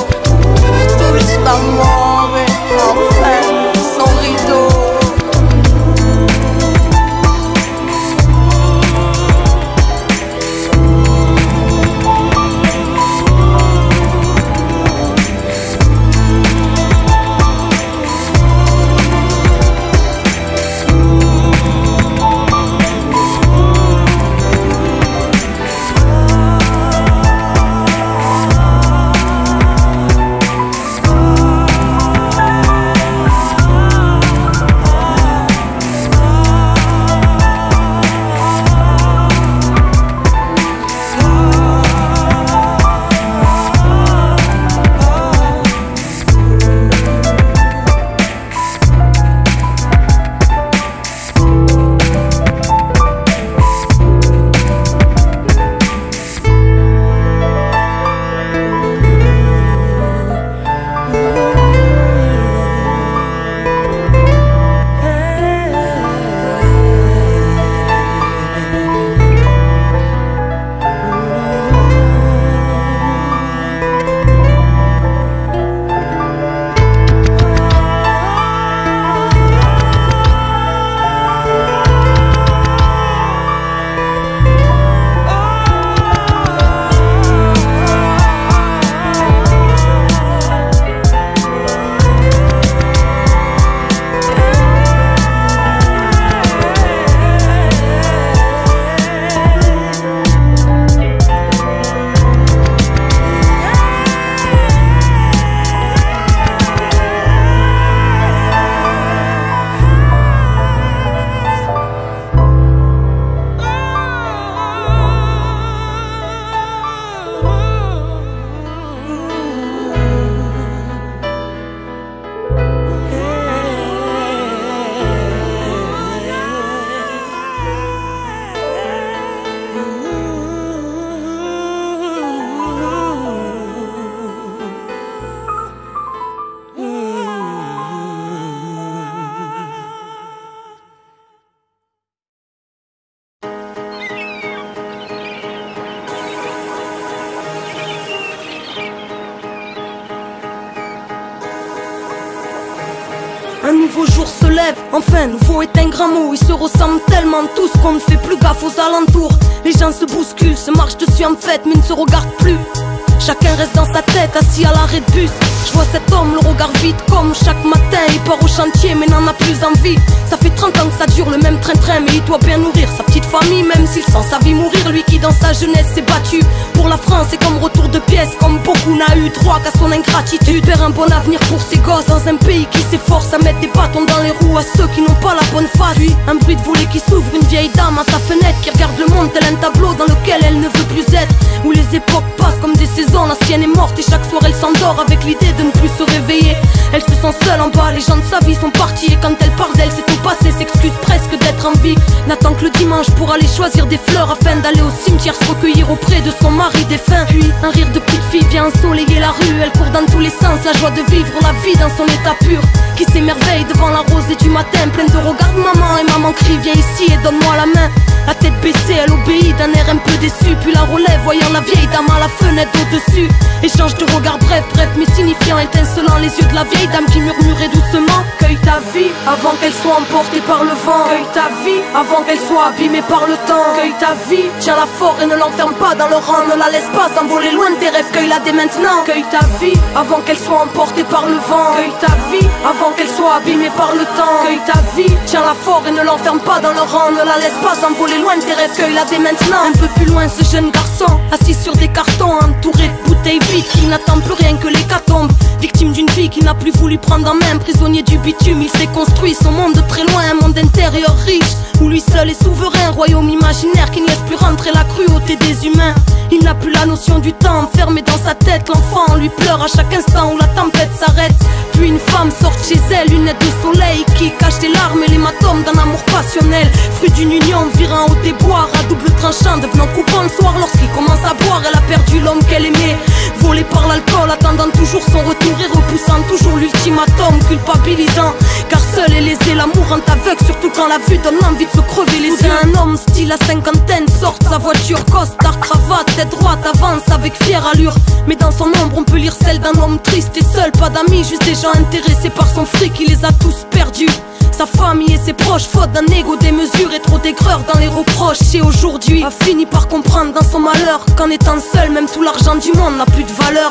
Un nouveau jour se lève, enfin nouveau est un grand mot. Ils se ressemblent tellement tous qu'on ne fait plus gaffe aux alentours. Les gens se bousculent, se marchent dessus en fête mais ne se regardent plus. Chacun reste dans sa tête, assis à l'arrêt de bus. Je vois cet homme, le regard vide comme chaque matin. Il part au chantier mais n'en a plus envie. Ça fait 30 ans que ça dure le même train-train, mais il doit bien nourrir sa petite famille, même s'il sent sa vie mourir. Lui qui dans sa jeunesse s'est battu pour la France et comme retour de pièce, comme beaucoup n'a eu droit qu'à son ingratitude. Espère un bon avenir pour ses gosses dans un pays qui s'efforce à mettre des bâtons dans les roues à ceux qui n'ont pas la bonne face. Puis un bruit de volet qui s'ouvre, une vieille dame à sa fenêtre qui regarde le monde tel un tableau dans lequel elle ne veut plus être. Où les époques passent comme des saisons, la sienne est morte et chaque soir elle s'endort avec l'idée de ne plus se réveiller. Elle se sent seule en bas, les gens de sa vie sont partis et quand elle parle d'elle c'est tout passé, s'excuse presque d'être en vie. N'attend que le dimanche pour aller choisir des fleurs afin d'aller au cimetière se recueillir auprès de son mari défunt. Puis un rire de petite fille vient ensoleiller la rue, elle court dans tous les sens, la joie de vivre la vie dans son état pur. Qui s'émerveille devant la rosée du matin, pleine de regards de maman, et maman crie viens ici et donne-moi la main. La tête baissée, elle obéit d'un air un peu déçu, puis la relève voyant la vieille dame à la fenêtre au-dessus. Échange de regards bref mais signifiant, étincelant les yeux de la vieille dame qui murmurait doucement. Cueille ta vie avant qu'elle soit emportée par le vent. Cueille ta vie avant qu'elle soit abîmée par le temps. Cueille ta vie, tiens-la fort et ne l'enferme pas dans le rang. Ne la laisse pas s'envoler loin de tes rêves, cueille-la dès maintenant. Cueille ta vie avant qu'elle soit emportée par le vent. Cueille ta vie avant qu'elle soit abîmée par le temps. Cueille ta vie, tiens-la fort et ne l'enferme pas dans le rang. Ne la laisse pas s'envoler loin de tes rêves, cueille-la dès maintenant. Un peu plus loin ce jeune garçon, assis sur des cartons, entouré de bouteilles vides, qui n'attend plus rien que l'hécatombe. Victime d'une vie qu'il n'a plus voulu prendre en main, prisonnier du bitume, il s'est construit son monde de très loin. Un monde intérieur riche, où lui seul est souverain. Royaume imaginaire qui ne laisse plus rentrer la cruauté des humains. Il n'a plus la notion du temps, enfermé dans sa tête. L'enfant lui pleure à chaque instant où la tempête s'arrête. Puis une femme sort chez elle, lunette de soleil qui cache les larmes et l'hématome d'un amour passionnel. Fruit d'une union virant au déboire, à double tranchant, devenant coupant le soir lorsqu'il commence à boire. Elle a perdu l'homme qu'elle aimait, volé par l'alcool, attendant toujours son retour et repoussant toujours l'ultimatum, culpabilisant. Car seul est lésé, l'amour rend aveugle, surtout quand la vue donne envie de se crever les yeux. Un homme style à cinquantaine sort de sa voiture, costard, cravate, tête droite, avance avec fière allure. Mais dans son ombre on peut lire celle d'un homme triste et seul, pas d'amis, juste des gens intéressés par son fric, il les a tous perdus. Sa famille et ses proches, faute d'un égo démesuré, trop d'aigreur dans les reproches. Et aujourd'hui a fini par comprendre dans son malheur qu'en étant seul, même tout l'argent du monde n'a plus de valeur.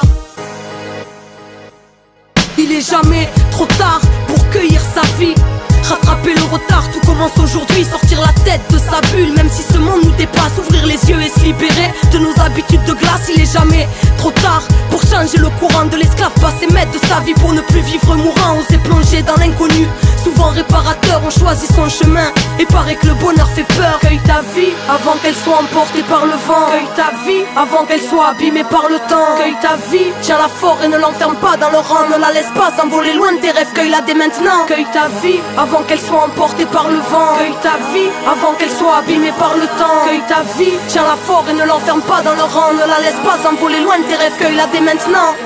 Il est jamais trop tard pour cueillir sa vie. Rattraper le retard, tout commence aujourd'hui. Sortir la tête de sa bulle, même si ce monde nous dépasse. Ouvrir les yeux et se libérer de nos habitudes de glace. Il est jamais trop tard pour changer le courant de l'esclave, passer maître de sa vie pour ne plus vivre mourant. Oser plonger dans l'inconnu, souvent réparateur, on choisit son chemin. Et paraît que le bonheur fait peur. Cueille ta vie avant qu'elle soit emportée par le vent. Cueille ta vie avant qu'elle soit abîmée par le temps. Cueille ta vie, tiens-la fort et ne l'enferme pas dans le rang. Ne la laisse pas s'envoler loin de tes rêves, cueille-la dès maintenant. Cueille ta vie avant qu'elle soit emportée par le vent. Cueille ta vie avant qu'elle soit abîmée par le temps. Cueille ta vie, tiens-la fort et ne l'enferme pas dans le rang. Ne la laisse pas s'envoler loin de tes rêves, cueille-la dès maintenant.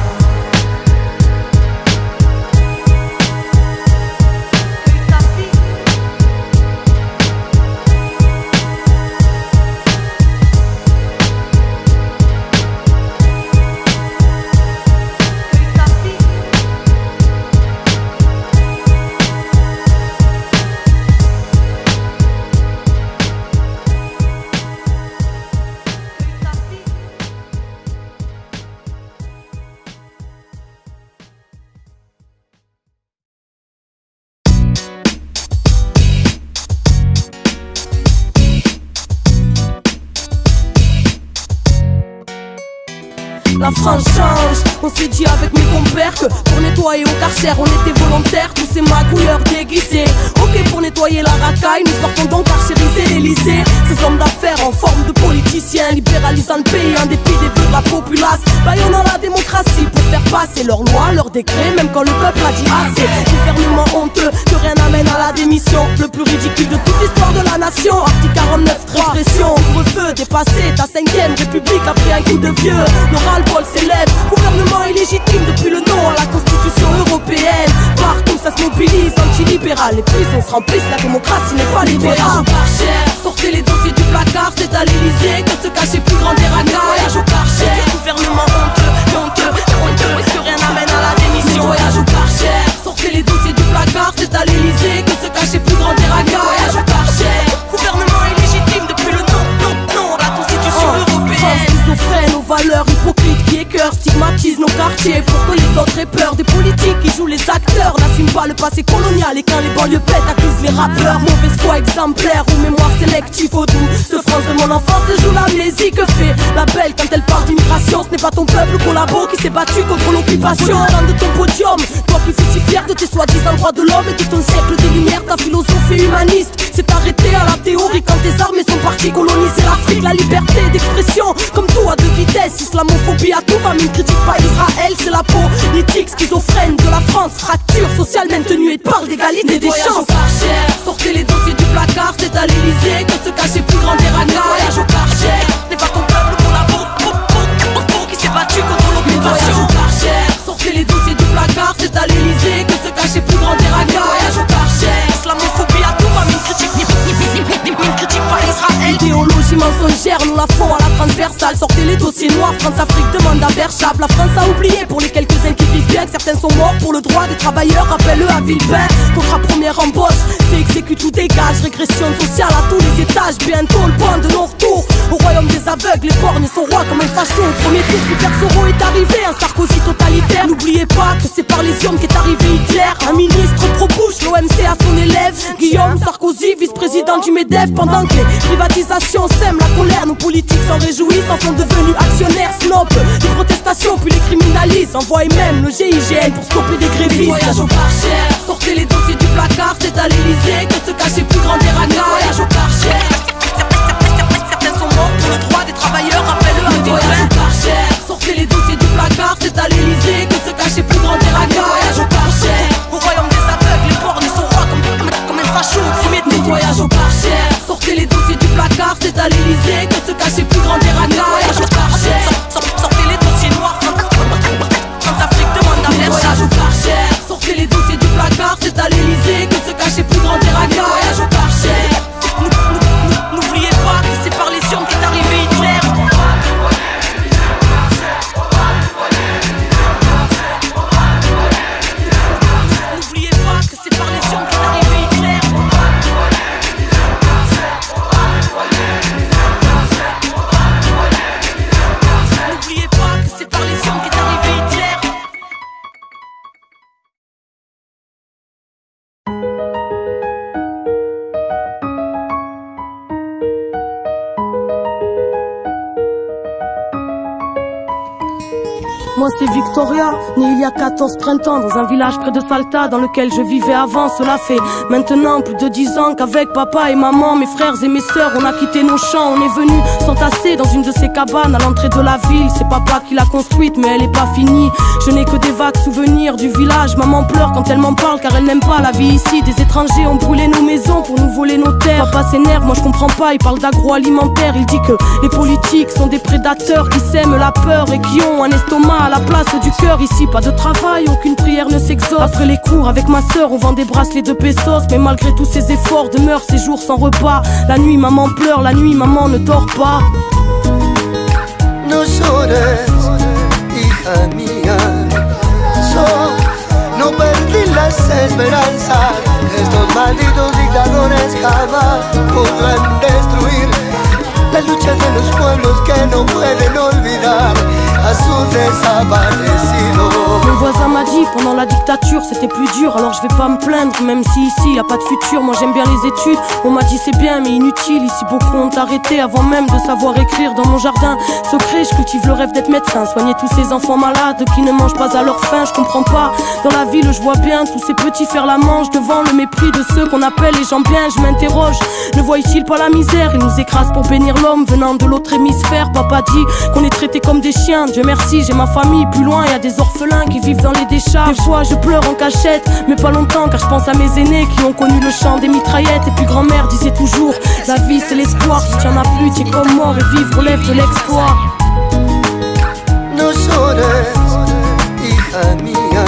La France change, on s'est dit avec mes compères que pour nettoyer au Karcher on était volontaires. Tous ces magouilleurs déguisés, ok pour nettoyer la racaille, nous partons donc carchériser l'Elysée. Ces hommes d'affaires en forme de politiciens, libéralisant le pays en dépit des vœux de la populace. Baillonnant la démocratie pour faire passer leurs lois, leurs décrets, même quand le peuple a dit assez. Gouvernement honteux, que rien n'amène à la démission. Le plus ridicule de toute l'histoire de la nation. Article 49, répression, couvre-feu, dépassé, ta 5ème république après un coup de vieux. Le ras-le-bol s'élève, gouvernement illégitime depuis le nom à la constitution européenne. Partout ça se mobilise, anti-libéral, les prisons se remplissent, la démocratie n'est pas libérale. Sortez les dossiers du placard, c'est à l'Elysée que se cachait plus grand des racailles. Voyage au Karcher, gouvernement honteux, honteux, honteux, est-ce que rien n'amène à la démission? Voyage au Karcher, sortez les dossiers du placard, j'aurais peur des politiques qui jouent les acteurs, n'assument pas le passé colonial et quand les banlieues pètent accusent les rappeurs. Mauvaise foi exemplaire ou mémoire sélective au doux. Ce France de mon enfance se joue l'amnésie. Que fait la belle quand elle parle d'immigration? Ce n'est pas ton peuple collabo qui s'est battu contre l'occupation. De ton podium, toi qui fus si fier de tes soi-disant droits de l'homme et de ton siècle des lumières, ta philosophie humaniste s'est arrêtée à la théorie quand tes armées sont parties coloniser l'Afrique. La liberté d'expression, comme tout à deux vitesses, islamophobie à tout va, mais ne critique pas Israël, c'est la politique schizophrène de la France, fracture sociale maintenue et parle d'égalité des chances. Sortez les dossiers du placard, c'est à l'Elysée que se cachait plus grand des ragas. Voyage au Karcher, n'est pas ton peuple pour la qui s'est battu contre l'occupation. Sortez les dossiers du placard, c'est à l'Elysée que se cachait plus grand des ragas. Voyage au Karcher, islamophobie à tout va, mais ne critique pas Israël. Idéologie mensongère, nous la font à la transversale. Sortez les dossiers noirs, France-Afrique demande à Berchap. La France a oublié pour les quelques-uns qui vivent bien que certains sont morts pour le droit des travailleurs. Rappelle-le à Villepin, contrat première embauche, c'est exécute ou dégage. Régression sociale à tous les étages, bientôt le point de non-retour. Au royaume des aveugles, les borgnes sont rois comme un facho. Au premier tour, Super Soro est arrivé, un Sarkozy totalitaire. N'oubliez pas que c'est par les hommes qu'est arrivé Hitler. Un ministre pro-Bush, l'OMC à son élève Guillaume Sarkozy, vice-président du MEDEF. Pendant que les privatisations sèment la colère, nos politiques s'en réjouissent, en sont devenus actionnaires snob. Les protestations puis les criminalisent, envoient même le GIGN pour stopper des grévistes. Voyage au Karcher, sortez les dossiers du placard, c'est à l'Elysée que se cachait plus grand des ragas. Voyage au Karcher, certains sont morts pour le droit des travailleurs, rappelle-le à Voyage au Karcher, sortez les dossiers du placard, c'est à l'Elysée que se cachait plus grand des ragas. Voyage au Karcher, au royaume des aveugles, les borgnes sont rois comme un facho au premier tour. Voyage au Karcher, sortez les dossiers du placard, c'est à l'Elysée que se cachait plus grand des ragas. Voyage au Karcher, sortez les dossiers noirs, France-Afrique demande à Berchap. Voyage au Karcher, sortez les dossiers du placard, c'est à l'Elysée que se cachait plus grand des ragas. Voyage au Karcher, n'oubliez pas que c'est par les hommes qu'est arrivé Hitler. N'oubliez pas que c'est par les hommes qu'est arrivé Hitler. N'oubliez pas que c'est par les hommes qu'est arrivé Hitler. Moi c'est Victoria, née il y a 14 printemps dans un village près de Salta dans lequel je vivais avant. Cela fait maintenant plus de 10 ans qu'avec papa et maman, mes frères et mes sœurs, on a quitté nos champs. On est venu s'entasser dans une de ces cabanes à l'entrée de la ville. C'est papa qui l'a construite mais elle est pas finie. Je n'ai que des vagues souvenirs du village. Maman pleure quand elle m'en parle car elle n'aime pas la vie ici. Des étrangers ont brûlé nos maisons pour nous voler nos terres. Papa s'énerve, moi je comprends pas, il parle d'agroalimentaire. Il dit que les politiques sont des prédateurs qui sèment la peur et qui ont un estomac à la place du cœur. Ici pas de travail, aucune prière ne s'exauce. Après les cours avec ma sœur on vend des bracelets de pesos. Mais malgré tous ces efforts demeurent ces jours sans repas. La nuit maman pleure, la nuit maman ne dort pas. No llores, hija mía, no perdí las esperanzas. Estos malditos dictadores jamás podrán destruir la lucha de los pueblos que no pueden olvidar à son desaparecido. Mon voisin m'a dit pendant la dictature c'était plus dur. Alors je vais pas me plaindre même si ici y a pas de futur. Moi j'aime bien les études, on m'a dit c'est bien mais inutile. Ici beaucoup ont arrêté avant même de savoir écrire. Dans mon jardin secret je cultive le rêve d'être médecin, soigner tous ces enfants malades qui ne mangent pas à leur faim. Je comprends pas, dans la ville je vois bien tous ces petits faire la manche devant le mépris de ceux qu'on appelle les gens bien. Je m'interroge, ne voient-ils pas la misère? Ils nous écrasent pour bénir l'homme venant de l'autre hémisphère. Papa dit qu'on est traités comme des chiens. Dieu merci j'ai ma famille, plus loin y a des orphelins qui vivent dans les décharges. Des fois je pleure en cachette mais pas longtemps car je pense à mes aînés qui ont connu le chant des mitraillettes. Et puis grand-mère disait toujours la vie c'est l'espoir, si t'en as plus t'es comme mort et vivre relève de l'exploit. No llores, hija mía,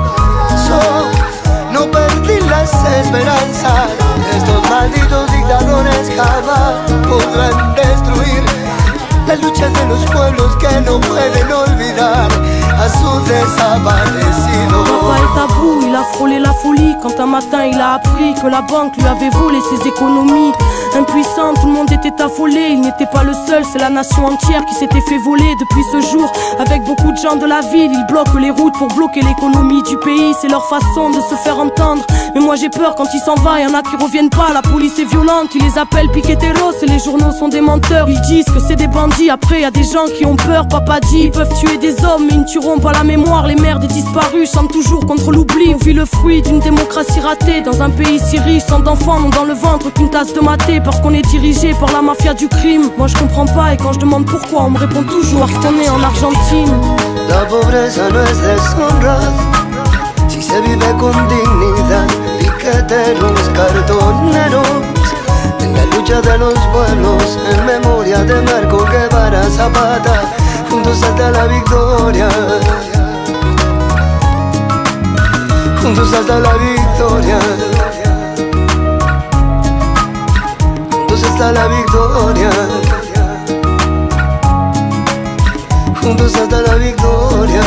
no perdí las esperanzas. Estos malditos dictadores jamás podrán destruir la lucha de los pueblos que no pueden olvidar à son desaparecido. Papa est à bout, il a frôlé la folie quand quand un matin il a appris que la banque lui avait volé ses économies. Impuissant, tout le monde était affolé, il n'était pas le seul, c'est la nation entière qui s'était fait voler depuis ce jour. Avec beaucoup de gens de la ville, ils bloquent les routes pour bloquer l'économie du pays, c'est leur façon de se faire entendre. Mais moi j'ai peur quand il s'en va, y'en a qui reviennent pas, la police est violente, ils les appellent piqueteros et les journaux sont des menteurs. Ils disent que c'est des bandits, après y a des gens qui ont peur, papa dit. Ils peuvent tuer des hommes mais ils ne tueront pas la mémoire, les mères des disparus chantent toujours contre l'oubli. On vit le fruit d'une démocratie ratée, dans un pays si riche, tant d'enfants n'ont dans le ventre qu'une tasse de maté, parce qu'on est dirigé par la mafia du crime. Moi je comprends pas et quand je demande pourquoi, on me répond toujours parce qu'on est en Argentine. La pobreza no es deshonra si se vive con dignidad. Piqueteros, cartoneros, en la lucha de los pueblos, en memoria de Marco Guevara Zapata, juntos hasta la victoria, juntos hasta la victoria, juntos hasta la victoria, juntos hasta la victoria.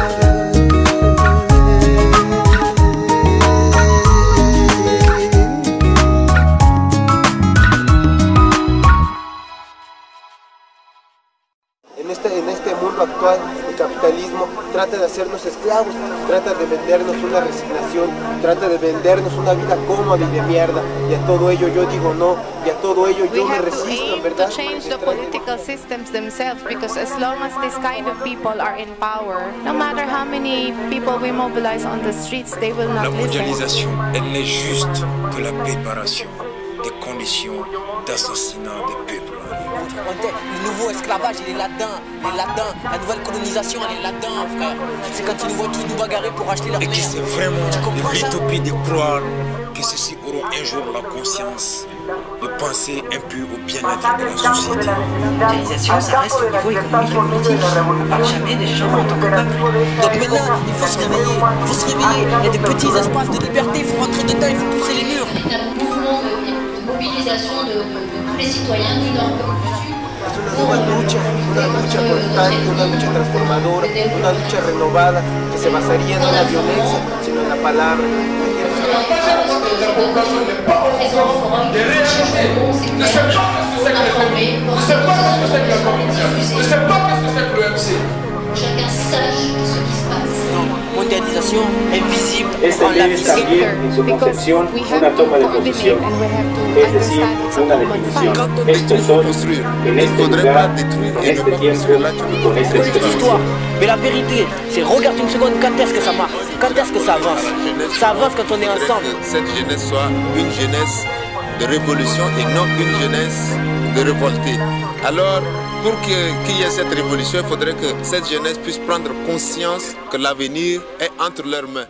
En este mundo actual, el capitalismo trata de hacernos esclavos, trata de vendernos una resignación, trata de vendernos una vida cómoda y de mierda. Y a todo ello yo digo no, y a todo ello yo me resisto, en verdad. To change the political systems themselves, because as long as this kind of people are in power, no matter how many people we mobilize on the streets, they will not listen. La mondialisation, elle n'est juste que la préparation des conditions d'assassinat des peuples. Le nouveau esclavage, il est là-dedans, la nouvelle colonisation, elle est là-dedans, frère. C'est quand ils nous voient tous nous bagarrer pour acheter leur terre. Et que c'est vraiment l'utopie de croire que ceux-ci auront un jour la conscience de penser un peu au bien-être de la société. La mondialisation, ça reste au niveau économique et politique. On ne parle jamais des gens en tant que peuple. Donc maintenant, il faut se réveiller, Il y a des petits espaces de liberté, il faut rentrer dedans, il faut pousser les murs. C'est un mouvement de mobilisation de tous les citoyens du Nord comme du Sud. Es una nueva lucha constante, una lucha transformadora, una lucha renovada que se basaría no en la violencia, sino en la palabra. Chacun sache ce qui se passe. Mondialisation invisible. Esta ley es también, en su concepción, una toma de posición, es decir, una definición. Esto es solo en este lugar, en este tiempo y con esta historia. Mais la vérité, c'est regarde une seconde quand est-ce que ça marche, quand est-ce que ça avance. Ça avance quand on est ensemble. Que cette jeunesse soit une jeunesse de révolution et non une jeunesse de révoltés. Alors, pour qu'il y ait cette révolution, il faudrait que cette jeunesse puisse prendre conscience que l'avenir est entre leurs mains.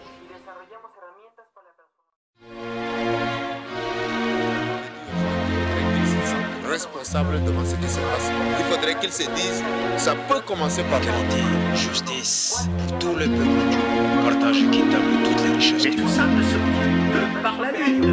Responsable devant ce qui se passe. Il faudrait qu'ils se disent, ça peut commencer par l'égalité, justice pour tout le peuple du monde, partage équitable de toutes les richesses. Et tout ça ne se peut par la lutte.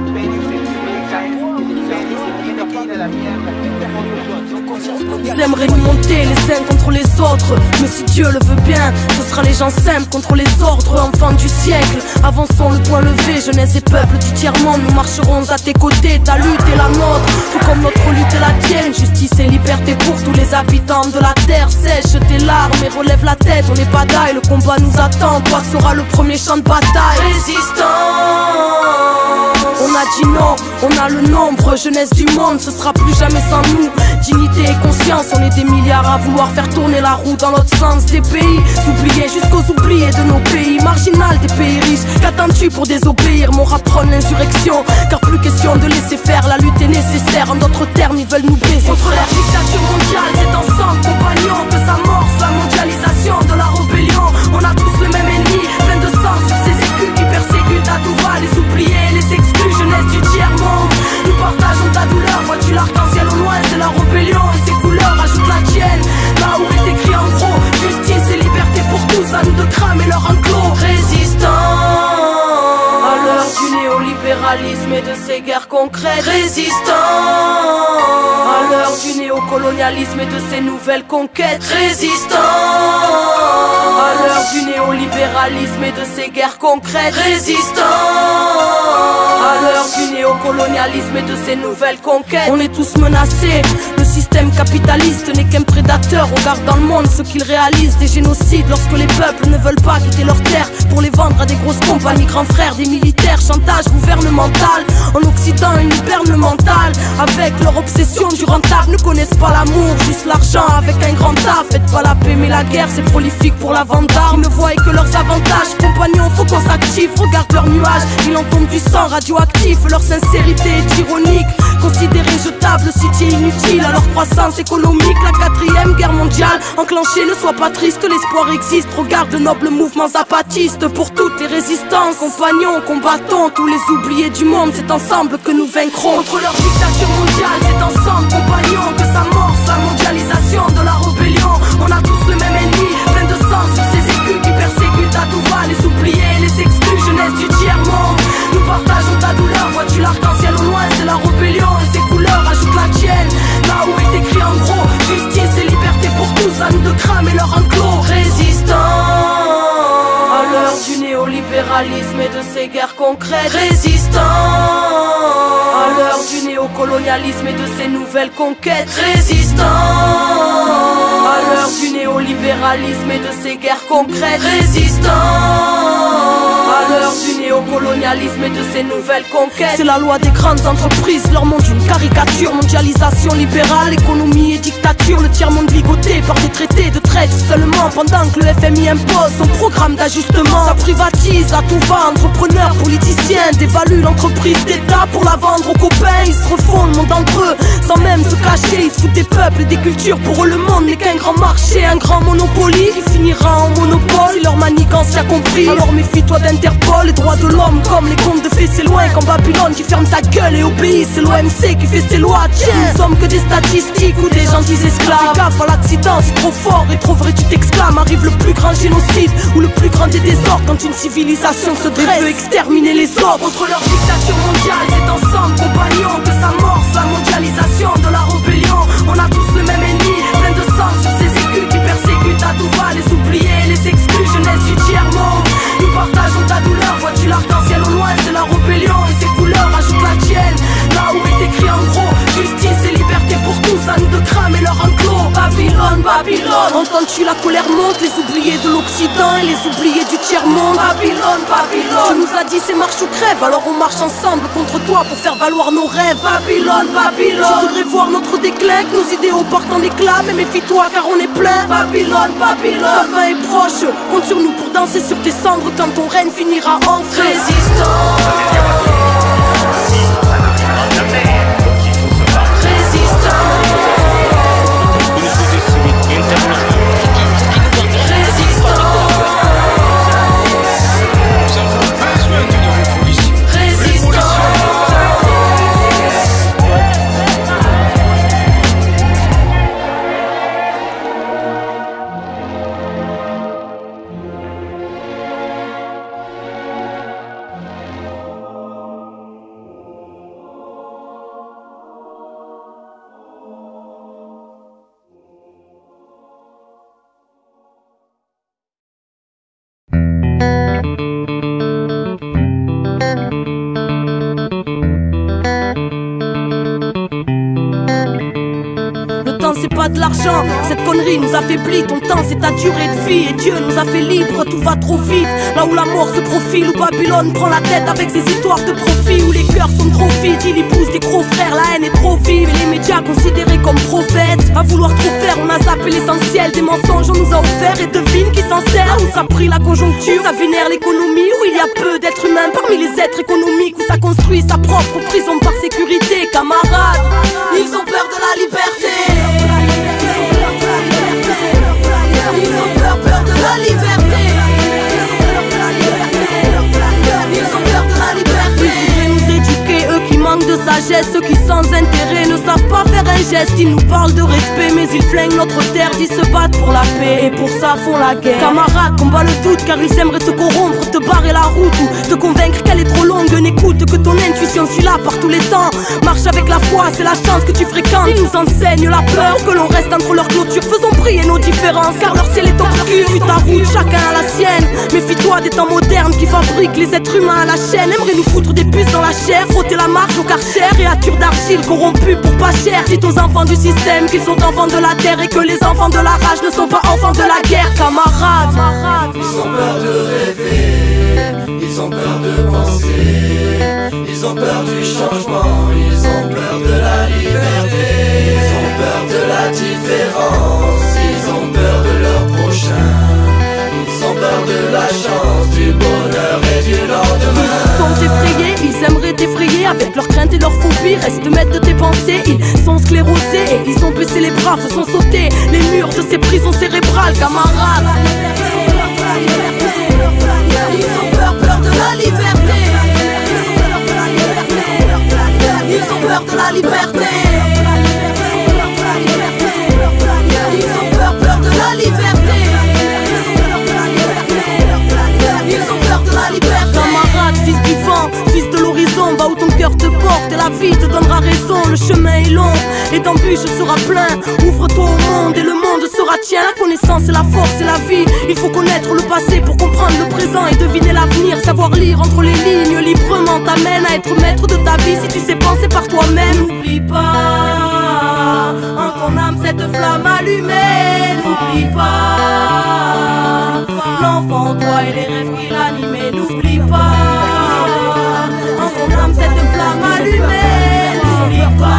Ils aimeraient nous monter les uns contre les autres, mais si Dieu le veut bien, ce sera les gens simples contre les ordres, enfants du siècle. Avançons le point levé, jeunesse et peuple du tiers-monde. Nous marcherons à tes côtés, ta lutte est la nôtre, tout comme notre lutte est la tienne. Justice et liberté pour tous les habitants de la terre. Sèche tes larmes et relève la tête, on n'est pas d'ail, le combat nous attend. Toi sera le premier champ de bataille. Résistants, on a dit non, on a le nombre, jeunesse du monde, ce sera plus jamais sans nous. Dignité et conscience, on est des milliards à vouloir faire tourner la roue dans l'autre sens des pays. S'oublier jusqu'aux oubliés de nos pays, marginal des pays riches. Qu'attends-tu pour désobéir? Mon rap prône l'insurrection, car plus question de laisser faire, la lutte est nécessaire. En d'autres termes, ils veulent nous baiser. Contre la dictature mondiale, c'est ensemble, compagnons, que s'amorce la mondialisation de la rébellion. On a tous le même ennemi, plein de sang sur ces écus qui persécutent à tout va. Les oubliés, les exclus, jeunesse du tiers-monde. Nous partageons ta douleur, vois-tu l'arc-en-ciel au loin, c'est la rébellion et ses couleurs, ajoute la tienne. Là où est écrit en gros, justice et liberté pour tous, à nous de cramer leur enclos. Résistants à l'heure du néolibéralisme et de ses guerres concrètes. Résistants à l'heure du néocolonialisme et de ses nouvelles conquêtes. Résistants à l'heure du néolibéralisme néolibéralisme et de ses guerres concrètes. Résistants à l'heure du néocolonialisme et de ses nouvelles conquêtes. On est tous menacés, le système capitaliste n'est qu'un prédateur. Regarde dans le monde ce qu'il réalise, des génocides lorsque les peuples ne veulent pas quitter leurs terres pour les vendre à des grosses compagnies, grands frères, des militaires, chantage gouvernemental. En Occident une hiberne le mental, avec leur obsession du rentable, ne connaissent pas l'amour, juste l'argent avec un grand A. Faites pas la paix mais la guerre, c'est prolifique pour la vente d'armes. Ils ne voient que leurs avantages, compagnons, faut qu'on s'active. Regarde leurs nuages, il en tombe du sang radioactif. Leur sincérité est ironique, considérée jetable, cité inutile à leur croissance économique. La 4e guerre mondiale enclenchée, ne sois pas triste, l'espoir existe. Regarde le noble mouvement zapatiste. Pour toutes les résistants, compagnons, combattons tous les oubliés du monde, c'est ensemble que nous vaincrons. Contre leur dictature mondiale, c'est ensemble, compagnons, que s'amorce la mondialisation de la rébellion. On a tous le même ennemi, plein de sang sur ces écus qui persécutent à tout va. Les oubliés, les exclus, jeunesse du tiers-monde. Nous partageons ta douleur, vois-tu l'arc-en-ciel au loin, c'est la rébellion et ses couleurs, ajoute la tienne. Là où est écrit en gros, justice et liberté pour tous, à nous de cramer leur enclos. Résistants à l'heure du néolibéralisme et de ses guerres concrètes. Résistants à l'heure du néocolonialisme et de ses nouvelles conquêtes. Résistants à l'heure du néolibéralisme et de ses guerres concrètes. Résistants à l'heure du néocolonialisme et de ses nouvelles conquêtes. C'est la loi des grandes entreprises, leur monde une caricature. Mondialisation libérale, économie et dictature. Le tiers-monde ligoté par des traités de traite seulement, pendant que le FMI impose son programme d'ajustement. Ça privatise à tout va, entrepreneurs, politiciens dévaluent l'entreprise d'État pour la vendre aux copains. Ils se refont le monde entre eux sans même se cacher. Ils se foutent des peuples et des cultures. Pour eux le monde n'est qu'un grand marché, un grand monopoly qui finira en monopole. Si leur manigance y a compris, alors méfie-toi d'Interpol. Les droits de l'homme comme les contes de fées, c'est loin qu'en Babylone qui ferme ta gueule et obéit. C'est l'OMC qui fait ses lois, tiens. Nous ne sommes que des statistiques ou des gentils esclaves. Fais gaffe à l'accident, c'est trop fort et trop vrai, tu t'exclames. Arrive le plus grand génocide ou le plus grand des désordres quand une civilisation se dresse, veut exterminer les autres. Contre leur dictature mondiale, c'est ensemble, compagnons, que s'amorce la mondialisation de la rébellion. On a tous le même ennemi, plein de sang sur ces écus qui persécutent à tout va. Les oubliés, les exclus, jeunesse du tiers-monde. Nous partageons ta douleur, vois-tu l'arc-en-ciel au loin, c'est la rébellion et ses couleurs, ajoute la tienne. Là où est écrit en gros, justice et liberté pour tous, à nous de cramer leur enclos. Babylone, Babylone, entends-tu la colère monte, les oubliés de l'Occident et les oubliés du tiers-monde. Babylone, Babylone, tu nous as dit c'est marche ou crève, alors on marche ensemble contre toi pour faire valoir nos rêves. Babylone, Babylone, tu voudrais voir notre déclin, que nos idéaux partent en éclats, mais méfie-toi car on est plein. Babylone, Babylone, ta fin est proche, compte sur nous pour danser sur tes cendres quand ton règne finira en feu. Résistants. C'est pas de l'argent, cette connerie nous affaiblit. Ton temps c'est ta durée de vie et Dieu nous a fait libres. Tout va trop vite, là où la mort se profile, où Babylone prend la tête avec ses histoires de profit, où les cœurs sont trop vides, il y pousse des gros frères, la haine est trop vive et les médias considérés comme prophètes. À vouloir trop faire, on a zappé l'essentiel des mensonges, on nous a offert et devine qui s'en sert. Là où ça pris la conjoncture, ça vénère l'économie, où il y a peu d'êtres humains parmi les êtres économiques, où ça construit sa propre prison par sécurité. Camarades, ils ont peur de la liberté. Ils ont peur de la liberté. Ils ont peur de la liberté. Ils voudraient nous éduquer, eux qui manquent de sagesse, ceux qui sans intérêt ne savent pas faire un geste. gestes, ils nous parlent de respect, mais ils flinguent notre terre, ils se battent pour la paix et pour ça font la guerre. Camarades, combat le doute car ils aimeraient te corrompre, te barrer la route ou te convaincre qu'elle est trop longue. N'écoute que ton intuition, suis là par tous les temps. Marche avec la foi, c'est la chance que tu fréquentes. Ils nous enseignent la peur, que l'on reste entre leurs clôtures. Faisons briller nos différences, car leur ciel est obscur. Suis ta route, chacun a la sienne. Méfie-toi des temps modernes qui fabriquent les êtres humains à la chaîne. Aimerait nous foutre des puces dans la chair, frotter la marche au karcher. Créatures d'argile corrompues pour pas cher. Dites aux enfants du système qu'ils sont enfants de la terre et que les enfants de la rage ne sont pas enfants de la guerre. Camarades, ils ont peur de rêver, ils ont peur de penser, ils ont peur du changement, ils ont peur de la liberté, ils ont peur de la différence, ils ont peur de leur prochain, ils ont peur de la chance, du bonheur et du lendemain. Ils sont effrayés, ils aimeraient t'effrayer avec leurs craintes et leurs phobies. Reste maître de tes pensées, ils sont sclérosés et ils ont baissé les bras, faisons sauter les murs de ces prisons cérébrales. Camarades, ils ont peur de la liberté, ils ont peur de la liberté, ils ont peur de la liberté, ils ont peur de la liberté. Camarade, fils du vent, fils de l'horizon, va où ton cœur te porte et la vie te donnera raison. Le chemin est long et d'embûches sera plein. Ouvre-toi au monde et le monde sera tien. La connaissance c'est la force et la vie. Il faut connaître le passé pour comprendre le présent et deviner l'avenir. Savoir lire entre les lignes librement t'amène à être maître de ta vie si tu sais penser par toi-même. N'oublie pas en ton âme cette flamme allumée. N'oublie pas l'enfant en toi et les rêves qui l'animaient. N'oublie pas en ton âme cette flamme allumée. N'oublie pas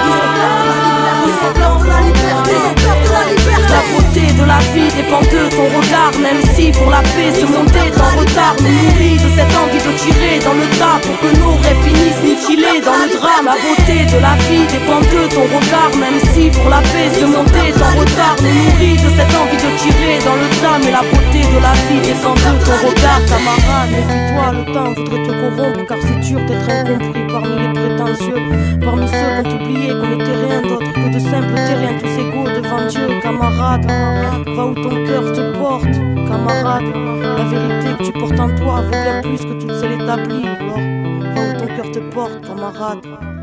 la beauté de la vie dépend de ton regard. Même si pour la paix ce monde est en retard, nous nourrit de cette envie de tirer dans le tas pour que nos rêves finissent mutilés dans le drame. La beauté de la vie dépend de ton regard. Même si pour la paix ce monde est en retard, nous nourrit de cette envie de tirer dans le tas. Mais la beauté de la vie dépend de ton regard. Camarade, méfie-toi, le temps voudrait te corrompre, car c'est dur d'être incompris parmi les prétentieux, parmi ceux qui ont oublié qu'on n'était rien d'autre que de simples terriens tous égaux devant Dieu. Camarade, va où ton cœur te porte. Camarade, la vérité que tu portes en toi vaut bien plus que toutes celles établies. Alors, va où ton cœur te porte, camarade.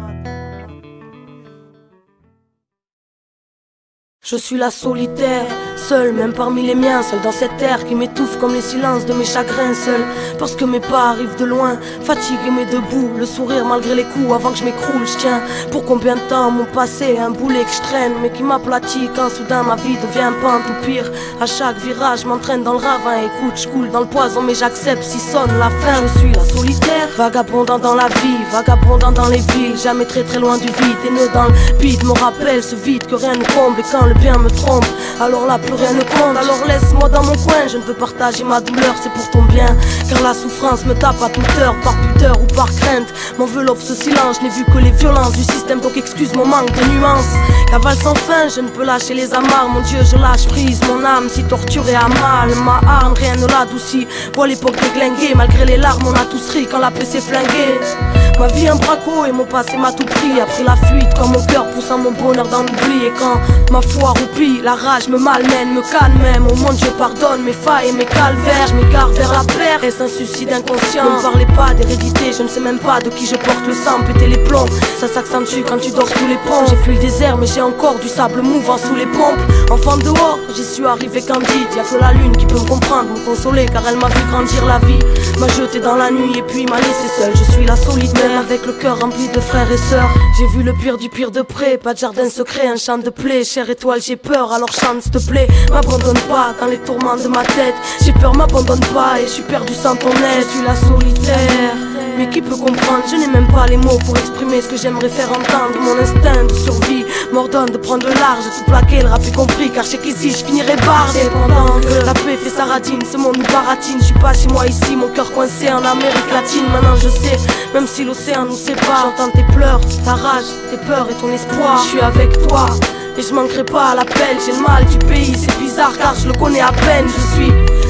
Je suis la solitaire, seule même parmi les miens, seule dans cette terre qui m'étouffe comme les silences de mes chagrins. Seule parce que mes pas arrivent de loin, fatigué mais debout, le sourire malgré les coups avant que je m'écroule. Je tiens pour combien de temps mon passé, un boulet que je traîne mais qui m'aplatit quand soudain ma vie devient pente ou pire. À chaque virage m'entraîne dans le ravin, écoute je coule dans le poison mais j'accepte si sonne la fin. Je suis la solitaire, vagabondant dans la vie, vagabondant dans les villes, jamais très très loin du vide. Des nœuds dans le bide me rappellent ce vide que rien ne comble. Et quand le bien me trompe, alors là plus rien ne compte. Alors laisse-moi dans mon coin, je ne veux partager ma douleur, c'est pour ton bien. Car la souffrance me tape à toute heure, par pudeur ou par crainte. M'enveloppe ce silence, je n'ai vu que les violences du système, donc excuse mon manque de nuances. Cavale sans fin, je ne peux lâcher les amarres, mon Dieu je lâche prise, mon âme si torturée à mal. Ma arme, rien ne l'adoucit, vois l'époque déglinguée, malgré les larmes on a tous ri quand la paix s'est flinguée. Ma vie un braco et mon passé m'a tout pris, après la fuite quand mon cœur poussant mon bonheur dans l'oubli. Et quand ma foi roupie, la rage me malmène, me calme même. Oh mon Dieu pardonne mes failles et mes calvaires, je m'égare vers la paire. Est-ce un suicide inconscient? Ne me parlez pas d'hérédité, je ne sais même pas de qui je porte le sang. Péter les plombs, ça s'accentue quand tu dors sous les ponts. J'ai fui le désert mais j'ai encore du sable mouvant sous les pompes. Enfant dehors, j'y suis arrivé candide. Y'a que la lune qui peut me comprendre, me consoler, car elle m'a vu grandir la vie. M'a jeté dans la nuit et puis m'a laissé seul. Je suis la solitaire avec le cœur rempli de frères et sœurs. J'ai vu le pire du pire de près, pas de jardin secret, un champ de plaie. Chère étoile, j'ai peur, alors chante s'il te plaît. M'abandonne pas dans les tourments de ma tête. J'ai peur, m'abandonne pas et je suis perdu sans ton aide. Je suis la solitaire, mais qui peut comprendre? Je n'ai même pas les mots pour exprimer ce que j'aimerais faire entendre. Mon instinct de survie m'ordonne de prendre le large, tout plaquer, le rap y compris, car je sais qu'ici je finirai barge. Et pendant que la paix fait sa radine, ce monde nous baratine. Je suis pas chez moi ici, mon cœur coincé en Amérique latine. Maintenant je sais, même si l'océan nous sépare, j'entends tes pleurs, ta rage, tes peurs et ton espoir. Je suis avec toi et je manquerai pas à l'appel. J'ai le mal du pays, c'est bizarre car je le connais à peine. Je suis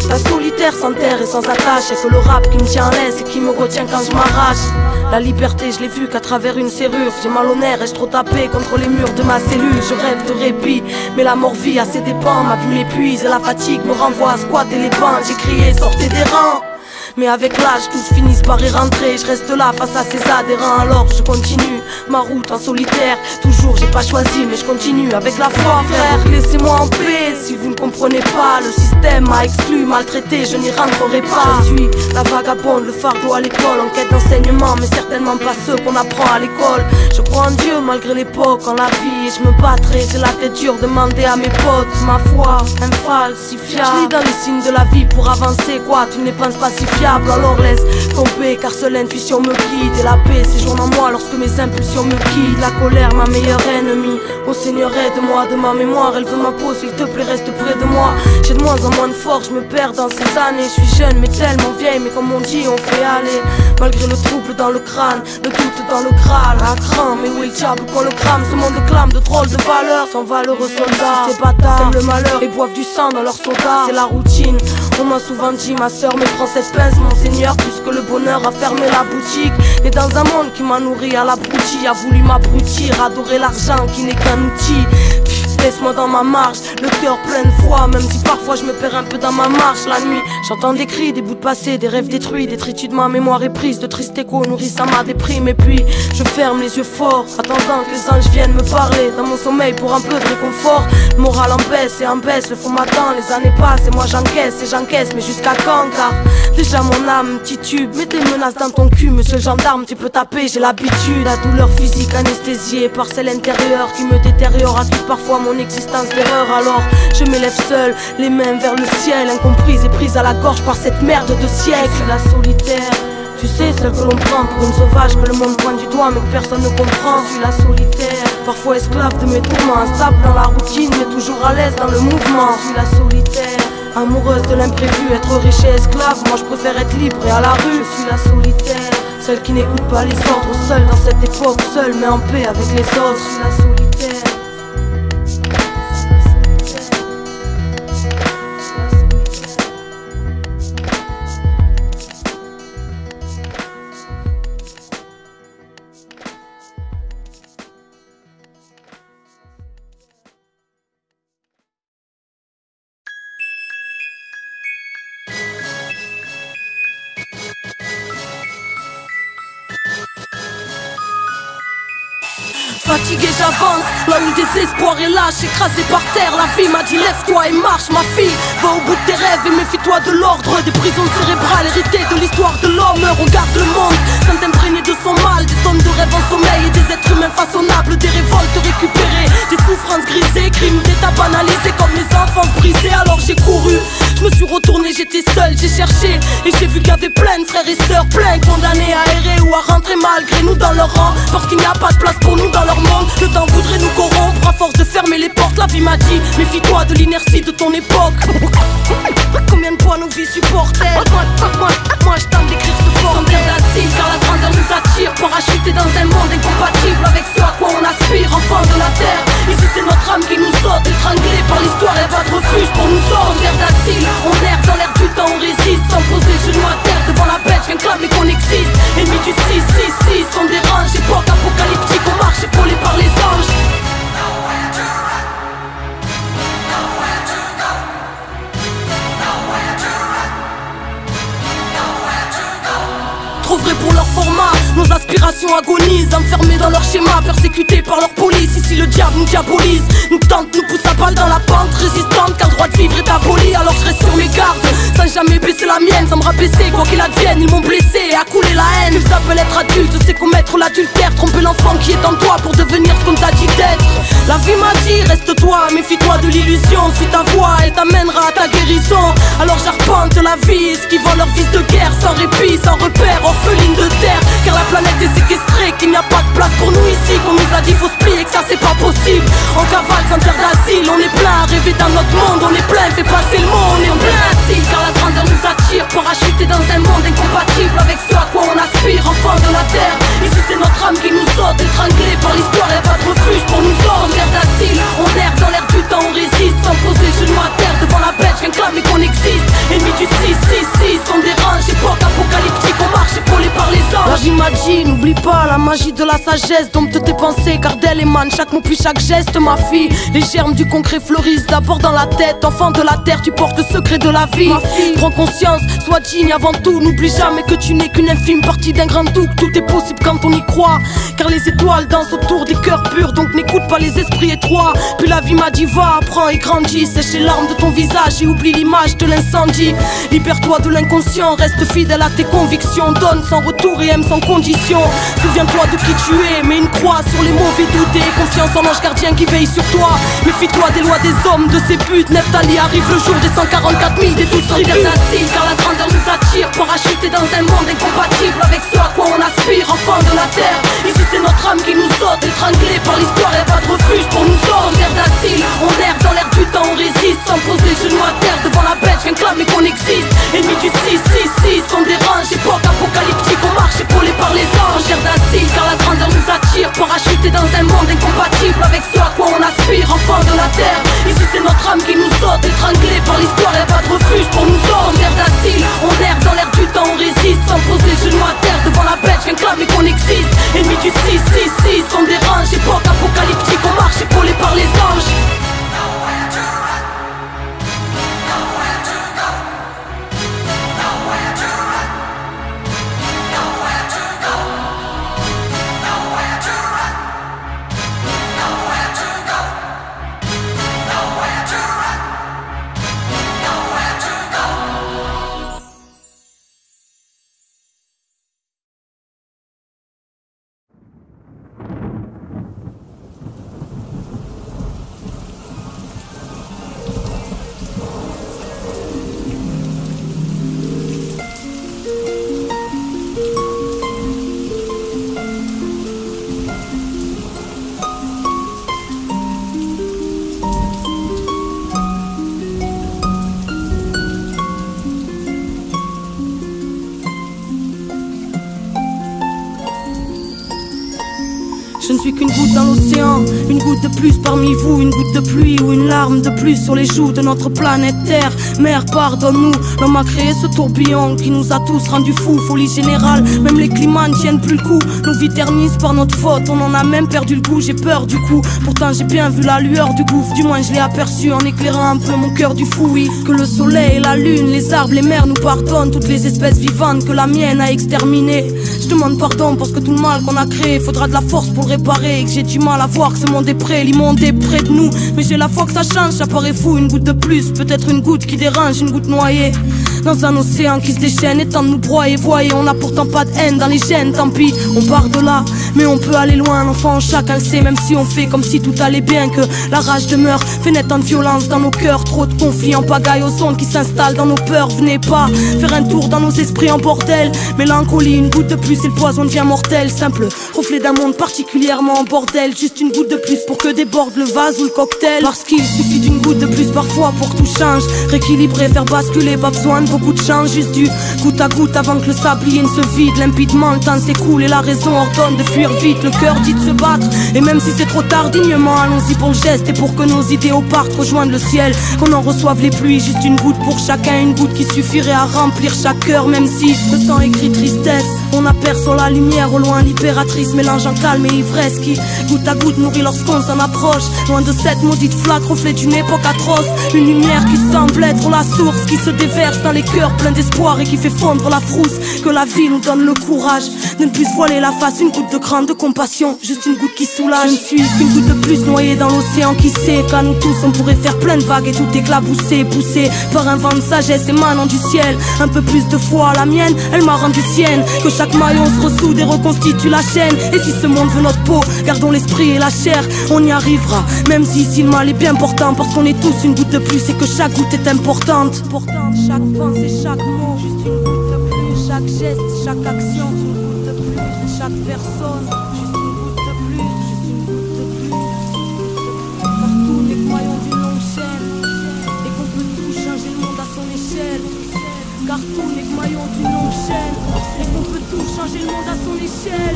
La solitaire sans terre et sans attache, c'est que le rap qui me tient en laisse et qui me retient quand je m'arrache. La liberté je l'ai vue qu'à travers une serrure. J'ai mal au nerf, ai-je trop tapé contre les murs de ma cellule. Je rêve de répit, mais la mort vit à ses dépens. Ma vie m'épuise et la fatigue me renvoie à squatter les bancs. J'ai crié sortez des rangs, mais avec l'âge tous finissent par y rentrer. Je reste là face à ces adhérents, alors je continue ma route en solitaire. Toujours j'ai pas choisi mais je continue avec la foi frère. Laissez-moi en paix si vous ne comprenez pas. Le système m'a exclu, maltraité, je n'y rentrerai pas. Je suis la vagabonde, le fardeau à l'école, en quête d'enseignement, mais certainement pas ceux qu'on apprend à l'école. Je crois en Dieu malgré l'époque, en la vie, et je me battrai. J'ai la tête dure, demander à mes potes. Ma foi infalsifiable, je lis dans les signes de la vie pour avancer. Quoi, tu ne les penses pas si fiables, alors laisse tomber car seule l'intuition me guide. Et la paix séjourne en moi lorsque mes impulsions me quittent. La colère ma meilleure ennemie, ô Seigneur aide-moi. De ma mémoire elle veut ma peau, s'il te plaît reste près de moi. J'ai de moins en moins de force, je me perds dans ces années. Je suis jeune mais tellement vieille, mais comme on dit on fait aller. Malgré le trouble dans le crâne, le doute dans le Graal, à cran, mais où est le diable qu'on le crame. Ce monde clame de drôles de valeurs, sans valeureux soldats. Ces bâtards sèment le malheur et boivent du sang dans leurs sodas. C'est la routine, on m'a souvent dit ma soeur mais prends cette pince mon Seigneur, plus que le bonheur a fermé la boutique. Et dans un monde qui m'a nourri à l'abruti, a voulu m'abrutir, adorer l'argent qui n'est qu'un outil. Laisse-moi dans ma marche, le cœur plein de foi. Même si parfois je me perds un peu dans ma marche. La nuit, j'entends des cris, des bouts de passé, des rêves détruits, des tritus de ma mémoire éprise, de tristes échos nourrissant ma déprime. Et puis, je ferme les yeux forts, attendant que les anges viennent me parler dans mon sommeil pour un peu de réconfort. Le moral en baisse et en baisse, le fond m'attend, les années passent et moi j'encaisse et j'encaisse. Mais jusqu'à quand? Car déjà mon âme titube. Mets des menaces dans ton cul, monsieur le gendarme, tu peux taper, j'ai l'habitude. La douleur physique anesthésiée par celle intérieure qui me détériore, accuse parfois mon existence d'erreur. Alors je m'élève seul, les mains vers le ciel, incomprise et prise à la gorge par cette merde de siècle. Je suis la solitaire, tu sais, celle que l'on prend pour une sauvage, que le monde pointe du doigt mais que personne ne comprend. Je suis la solitaire, parfois esclave de mes tourments, instable dans la routine mais toujours à l'aise dans le mouvement. Je suis la solitaire, amoureuse de l'imprévu, être riche et esclave, moi je préfère être libre et à la rue. Je suis la solitaire, celle qui n'écoute pas les ordres, seule dans cette époque, seule mais en paix avec les autres. Je suis la solitaire. Fatigué j'avance, là où le désespoir est lâche, écrasé par terre. La vie m'a dit lève-toi et marche ma fille. Va au bout de tes rêves et méfie-toi de l'ordre des prisons cérébrales héritées de l'histoire de l'homme. Regarde le monde, sans imprégné de son mal. Des tonnes de rêves en sommeil et des êtres humains façonnables. Des révoltes récupérées, des souffrances grisées, crimes d'état banalisés comme les enfants brisés. Alors j'ai couru, je me suis retourné, j'étais seul, j'ai cherché et j'ai vu qu'il y avait plein de frères et sœurs, plein condamnés à errer ou à rentrer malgré nous dans leur rang, parce qu'il n'y a pas de place pour nous dans leur monde. Le temps voudrait nous corrompre à force de fermer les portes. La vie m'a dit méfie-toi de l'inertie de ton époque. Combien de poids nos vies supportent-elles? Moi je tente d'écrire ce bordel. Sans terre d'acide car la grandeur nous attire, parachuté dans un monde incompatible avec ce à quoi on aspire, enfants de la terre. Ici c'est notre âme qui nous saute, étranglée par l'histoire, y'a pas de refuge pour nous autres. Sans terre d'acide, on erre dans l'air du temps, on résiste sans poser le genou à terre devant la bête, je viens clamer qu'on existe. Ennemis du 666, on dérange, époque apocalyptique, on marche épaulé par les anges. Trop vrai pour leur format, nos aspirations agonisent, enfermés dans leur schéma, persécutés par leur police. Ici le diable nous diabolise, nous tente, nous pousse à balle dans la pente résistante, car le droit de vivre est aboli. Alors je reste sur mes gardes, sans jamais baisser la mienne, sans me rabaisser, quoi qu'il advienne. Ils m'ont blessé et accoulé la haine. Ils appellent être adulte, c'est commettre l'adultère, tromper l'enfant qui est en toi pour devenir ce qu'on t'a dit d'être. La vie m'a dit reste-toi, méfie-toi de l'illusion, suis ta voix, elle t'amènera à ta guérison. Alors j'arpente la vie, esquivant leur vice de guerre, sans répit, sans repère, orpheline de terre, car la planète est séquestrée, qu'il n'y a pas de place pour nous ici, qu'on nous a dit faut se plier, que ça c'est pas possible. En cavale sans terre d'asile, on est plein à rêver dans notre monde, on est plein, fait passer le mot, on est en plein asile, car la grandeur nous attire, parachuté dans un monde incompatible avec ce à quoi on aspire, enfants de la terre. Ici c'est notre âme qui nous saute, étranglée par l'histoire, y'a pas de refuge pour nous autres. En terre d'asile, on erre dans l'air du temps, on résiste sans poser le genou à terre devant la bête, je viens clamer qu'on existe. Ennemi du 666, on dérange, époque apocalyptique, on marche épaulé par les anges. La vie m'a dit, n'oublie pas la magie de la sagesse, dompte tes pensées car d'elle émane chaque mot puis chaque geste. Ma fille, les germes du concret fleurissent d'abord dans la tête. Enfant de la terre, tu portes le secret de la vie. Ma fille, prends conscience, sois digne avant tout. N'oublie jamais que tu n'es qu'une infime partie d'un grand tout. Tout est possible quand on y croit, car les étoiles dansent autour des cœurs purs. Donc n'écoute pas les esprits étroits. Puis la vie m'a dit va, apprends et grandis. Sèche les larmes de ton visage et oublie l'image de l'incendie. Libère-toi de l'inconscient, reste fidèle à tes convictions. Donne sans retour et aime sans condition. Souviens-toi de qui tu es, mets une croix sur les mauvais doutés. Confiance en l'ange gardien qui veille sur toi. Méfie-toi des lois des hommes, de ses buts. Neftali arrive le jour des 144 000 des 12 tribus. Car la grandeur nous attire, parachuté dans un monde incompatible avec ce à quoi on aspire, enfant de la terre. Ici c'est notre âme qui nous saute, étranglée par l'histoire, y'a pas de refuge pour nous autres. Terre d'acide, on erre dans l'air du temps, on résiste sans poser le genou à terre devant la bête, viens clamer qu'on existe. Ennemi du 666, on dérange, époque apocalyptique, on marche épaulé par les anges. Terre d'acide, car la grandeur nous attire, parachuté dans un monde incompatible avec ce à quoi on aspire, enfant de la terre. Ici c'est notre âme qui nous saute, étranglée par l'histoire, y'a pas de refuge pour nous autres. Terre d'acide, on erre dans l'air du temps, on résiste sans poser le genou à terre devant la bête, viens clamer qu'on existe. Ennemi du 666, on dérange, époque apocalyptique, on marche épaulé par les anges. Je ne suis qu'une goutte dans l'océan, une goutte de plus parmi vous, une goutte de pluie ou une larme de plus sur les joues de notre planète Terre. Mère, pardonne-nous, l'homme a créé ce tourbillon qui nous a tous rendus fous. Folie générale, même les climats ne tiennent plus le coup. Nos vies ternissent par notre faute, on en a même perdu le goût. J'ai peur du coup, pourtant j'ai bien vu la lueur du gouffre. Du moins je l'ai aperçu en éclairant un peu mon cœur du fou. Oui, que le soleil, la lune, les arbres, les mers nous pardonnent. Toutes les espèces vivantes que la mienne a exterminées. Je demande pardon parce que tout le mal qu'on a créé, faudra de la force pour le réparer. Et que j'ai du mal à voir que ce monde est prêt, l'immonde est près de nous. Mais j'ai la foi que ça change, ça paraît fou. Une goutte de plus, peut-être une goutte qui dérange, une goutte noyée dans un océan qui se déchaîne et tente de nous broyer. Voyez, on n'a pourtant pas de haine dans les gènes, tant pis, on part de là. Mais on peut aller loin, l'enfant chacun le sait. Même si on fait comme si tout allait bien, que la rage demeure, fait naître en violence dans nos cœurs. Trop de conflits en pagaille aux ondes qui s'installent dans nos peurs. Venez pas faire un tour dans nos esprits en bordel. Mélancolie, une goutte de plus et le poison devient mortel. Simple reflet d'un monde particulièrement en bordel. Juste une goutte de plus pour que déborde le vase ou le cocktail. Parce qu'il suffit d'une goutte de plus parfois pour que tout change. Rééquilibrer, faire basculer, pas besoin de beaucoup de chance. Juste du goutte à goutte avant que le sablier ne se vide. Limpidement le temps s'écoule et la raison ordonne de fuir vite. Le cœur dit de se battre et même si c'est trop tard, dignement allons-y pour le geste. Et pour que nos idéaux partent rejoindre le ciel, qu'on en reçoive les pluies. Juste une goutte pour chacun, une goutte qui suffirait à remplir chaque cœur. Même si le temps écrit tristesse, on aperçoit la lumière au loin, libératrice mélangeant calme et ivresse qui goutte à goutte nourrit lorsqu'on s'en approche. Loin de cette maudite flaque, reflet d'une époque atroce. Une lumière qui semble être la source qui se déverse dans les cœurs pleins d'espoir et qui fait fondre la frousse. Que la vie nous donne le courage de ne plus se voiler la face. Une goutte de grande compassion, juste une goutte qui soulage. Je ne suis qu'une goutte de plus noyée dans l'océan qui sait qu'à nous tous on pourrait faire plein de vagues et tout éclabousser, poussé par un vent de sagesse émanant du ciel. Un peu plus de foi, la mienne, elle m'a rendu sienne. Que chaque maillon se ressoude et reconstitue la chaîne. Et si ce monde veut notre peau, gardons l'esprit et la chair, on y arrivera. Même si ici le mal est bien portant, parce qu'on est tous une goutte de plus et que chaque goutte est importante. Pourtant chaque pensée, chaque mot, juste une goutte de plus. Chaque geste, chaque action, une goutte de plus. Chaque personne, juste une goutte de plus. Juste une goutte de plus. Partout les maillons d'une longue chaîne, et qu'on peut tout changer le monde à son échelle. Car tous les maillons d'une longue chaîne, et qu'on peut tout changer le monde à son échelle.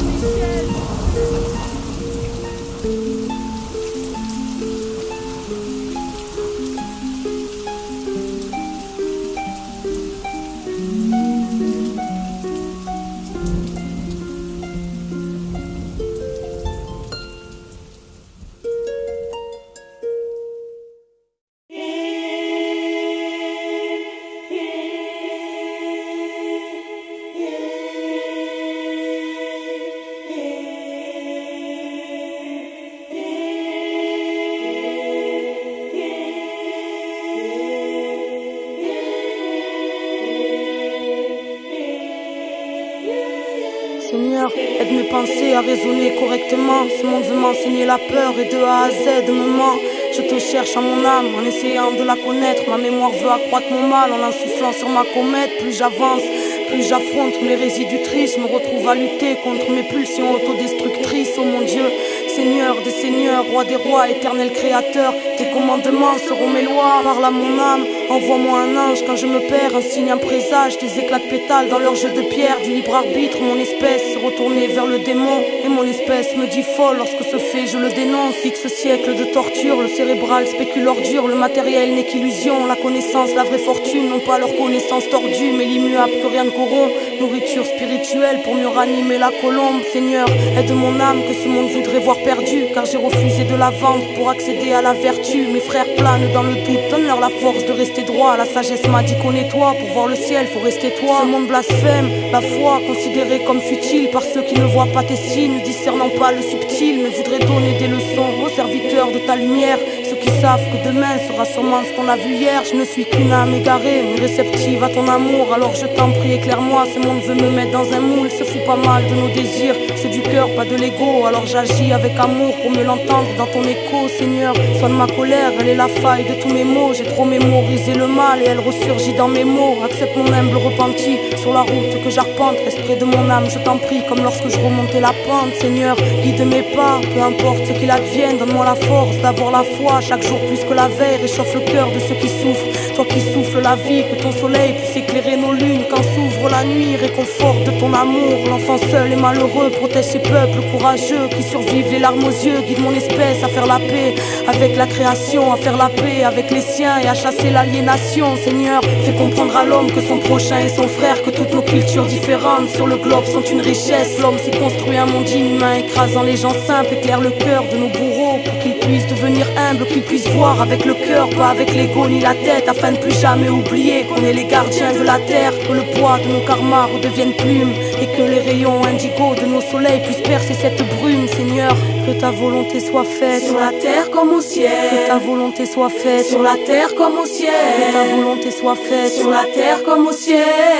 Seigneur, aide mes pensées à raisonner correctement. Ce monde veut m'enseigner la peur et de A à Z me ment. Je te cherche à mon âme en essayant de la connaître. Ma mémoire veut accroître mon mal en l'insufflant sur ma comète. Plus j'avance, plus j'affronte mes résidus tristes. Je me retrouve à lutter contre mes pulsions autodestructrices. Oh mon Dieu, Seigneur des seigneurs, roi des rois, éternel créateur, tes commandements seront mes lois. Parle à mon âme, envoie-moi un ange quand je me perds, un signe, un présage, des éclats de pétales dans leur jeu de pierre, du libre arbitre. Mon espèce s'est retournée vers le démon et mon espèce me dit folle lorsque ce fait je le dénonce. Fixe siècle de torture, le cérébral spécule ordure, le matériel n'est qu'illusion, la connaissance, la vraie fortune n'ont pas leur connaissance tordue, mais l'immuable que rien ne corrompt. Nourriture spirituelle pour mieux ranimer la colombe. Seigneur, aide mon âme que ce monde voudrait voir perdue, car j'ai refusé de la vendre pour accéder à la vertu. Mes frères planent dans le doute, donne-leur la force de rester droit. La sagesse m'a dit connais-toi, pour voir le ciel faut rester toi. Ce monde blasphème, la foi considérée comme futile par ceux qui ne voient pas tes signes, ne discernant pas le subtil, mais voudraient donner des leçons aux serviteurs de ta lumière, ceux qui savent que demain sera sûrement ce qu'on a vu hier. Je ne suis qu'une âme égarée, mais réceptive à ton amour, alors je t'en prie éclaire-moi. Ce monde veut me mettre dans un moule, se fout pas mal de nos désirs, c'est du cœur pas de l'ego, alors j'agis avec amour pour mieux l'entendre dans ton écho. Seigneur, soigne ma colère, elle est la faille de tous mes mots. J'ai trop mémorisé le mal et elle ressurgit dans mes mots. Accepte mon humble repenti sur la route que j'arpente, reste près de mon âme, je t'en prie, comme lorsque je remontais la pente. Seigneur, guide mes pas, peu importe ce qu'il advienne, donne-moi la force d'avoir la foi chaque jour plus que la veille. Réchauffe le cœur de ceux qui souffrent, toi qui souffles la vie, que ton soleil puisse éclairer nos lunes quand s'ouvre la nuit. Réconforte de ton amour l'enfant seul et malheureux, protège ces peuples courageux qui survivent les larmes aux yeux. Guide mon espèce à faire la paix avec la création, à faire la paix avec les siens et à chasser l'aliénation. Seigneur, fais comprendre à l'homme que son prochain est son frère, que toutes nos cultures différentes sur le globe sont une richesse. L'homme s'est construit un monde inhumain écrasant les gens simples, éclaire le cœur de nos bourreaux pour qu'ils puissent devenir humbles, qu'ils puissent voir avec le cœur, pas avec l'ego ni la tête, afin de plus jamais oublier qu'on est les gardiens de la terre, que le poids de nos karmas redevienne plume et que les rayons indigo de nos soleils puissent percer cette brume. Seigneur, que ta volonté soit faite sur la terre comme au ciel, que ta volonté soit faite sur la terre comme au ciel, que ta volonté soit faite sur la terre comme au ciel.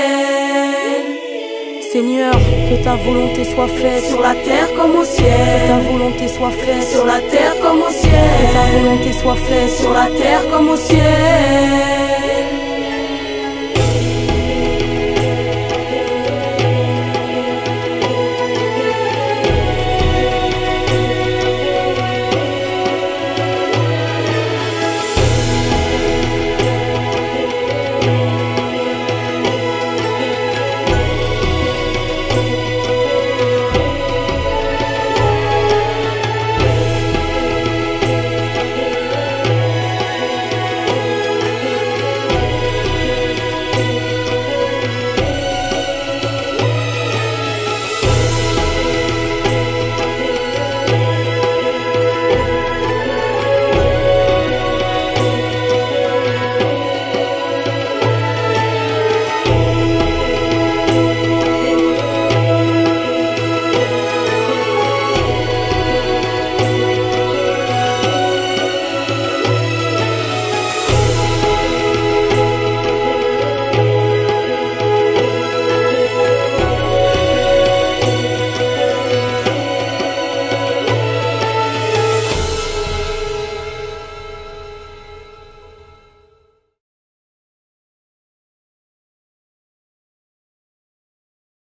Seigneur, que ta volonté soit faite sur la terre comme au ciel, que ta volonté soit faite sur la terre comme au ciel, que ta volonté soit faite sur la terre comme au ciel.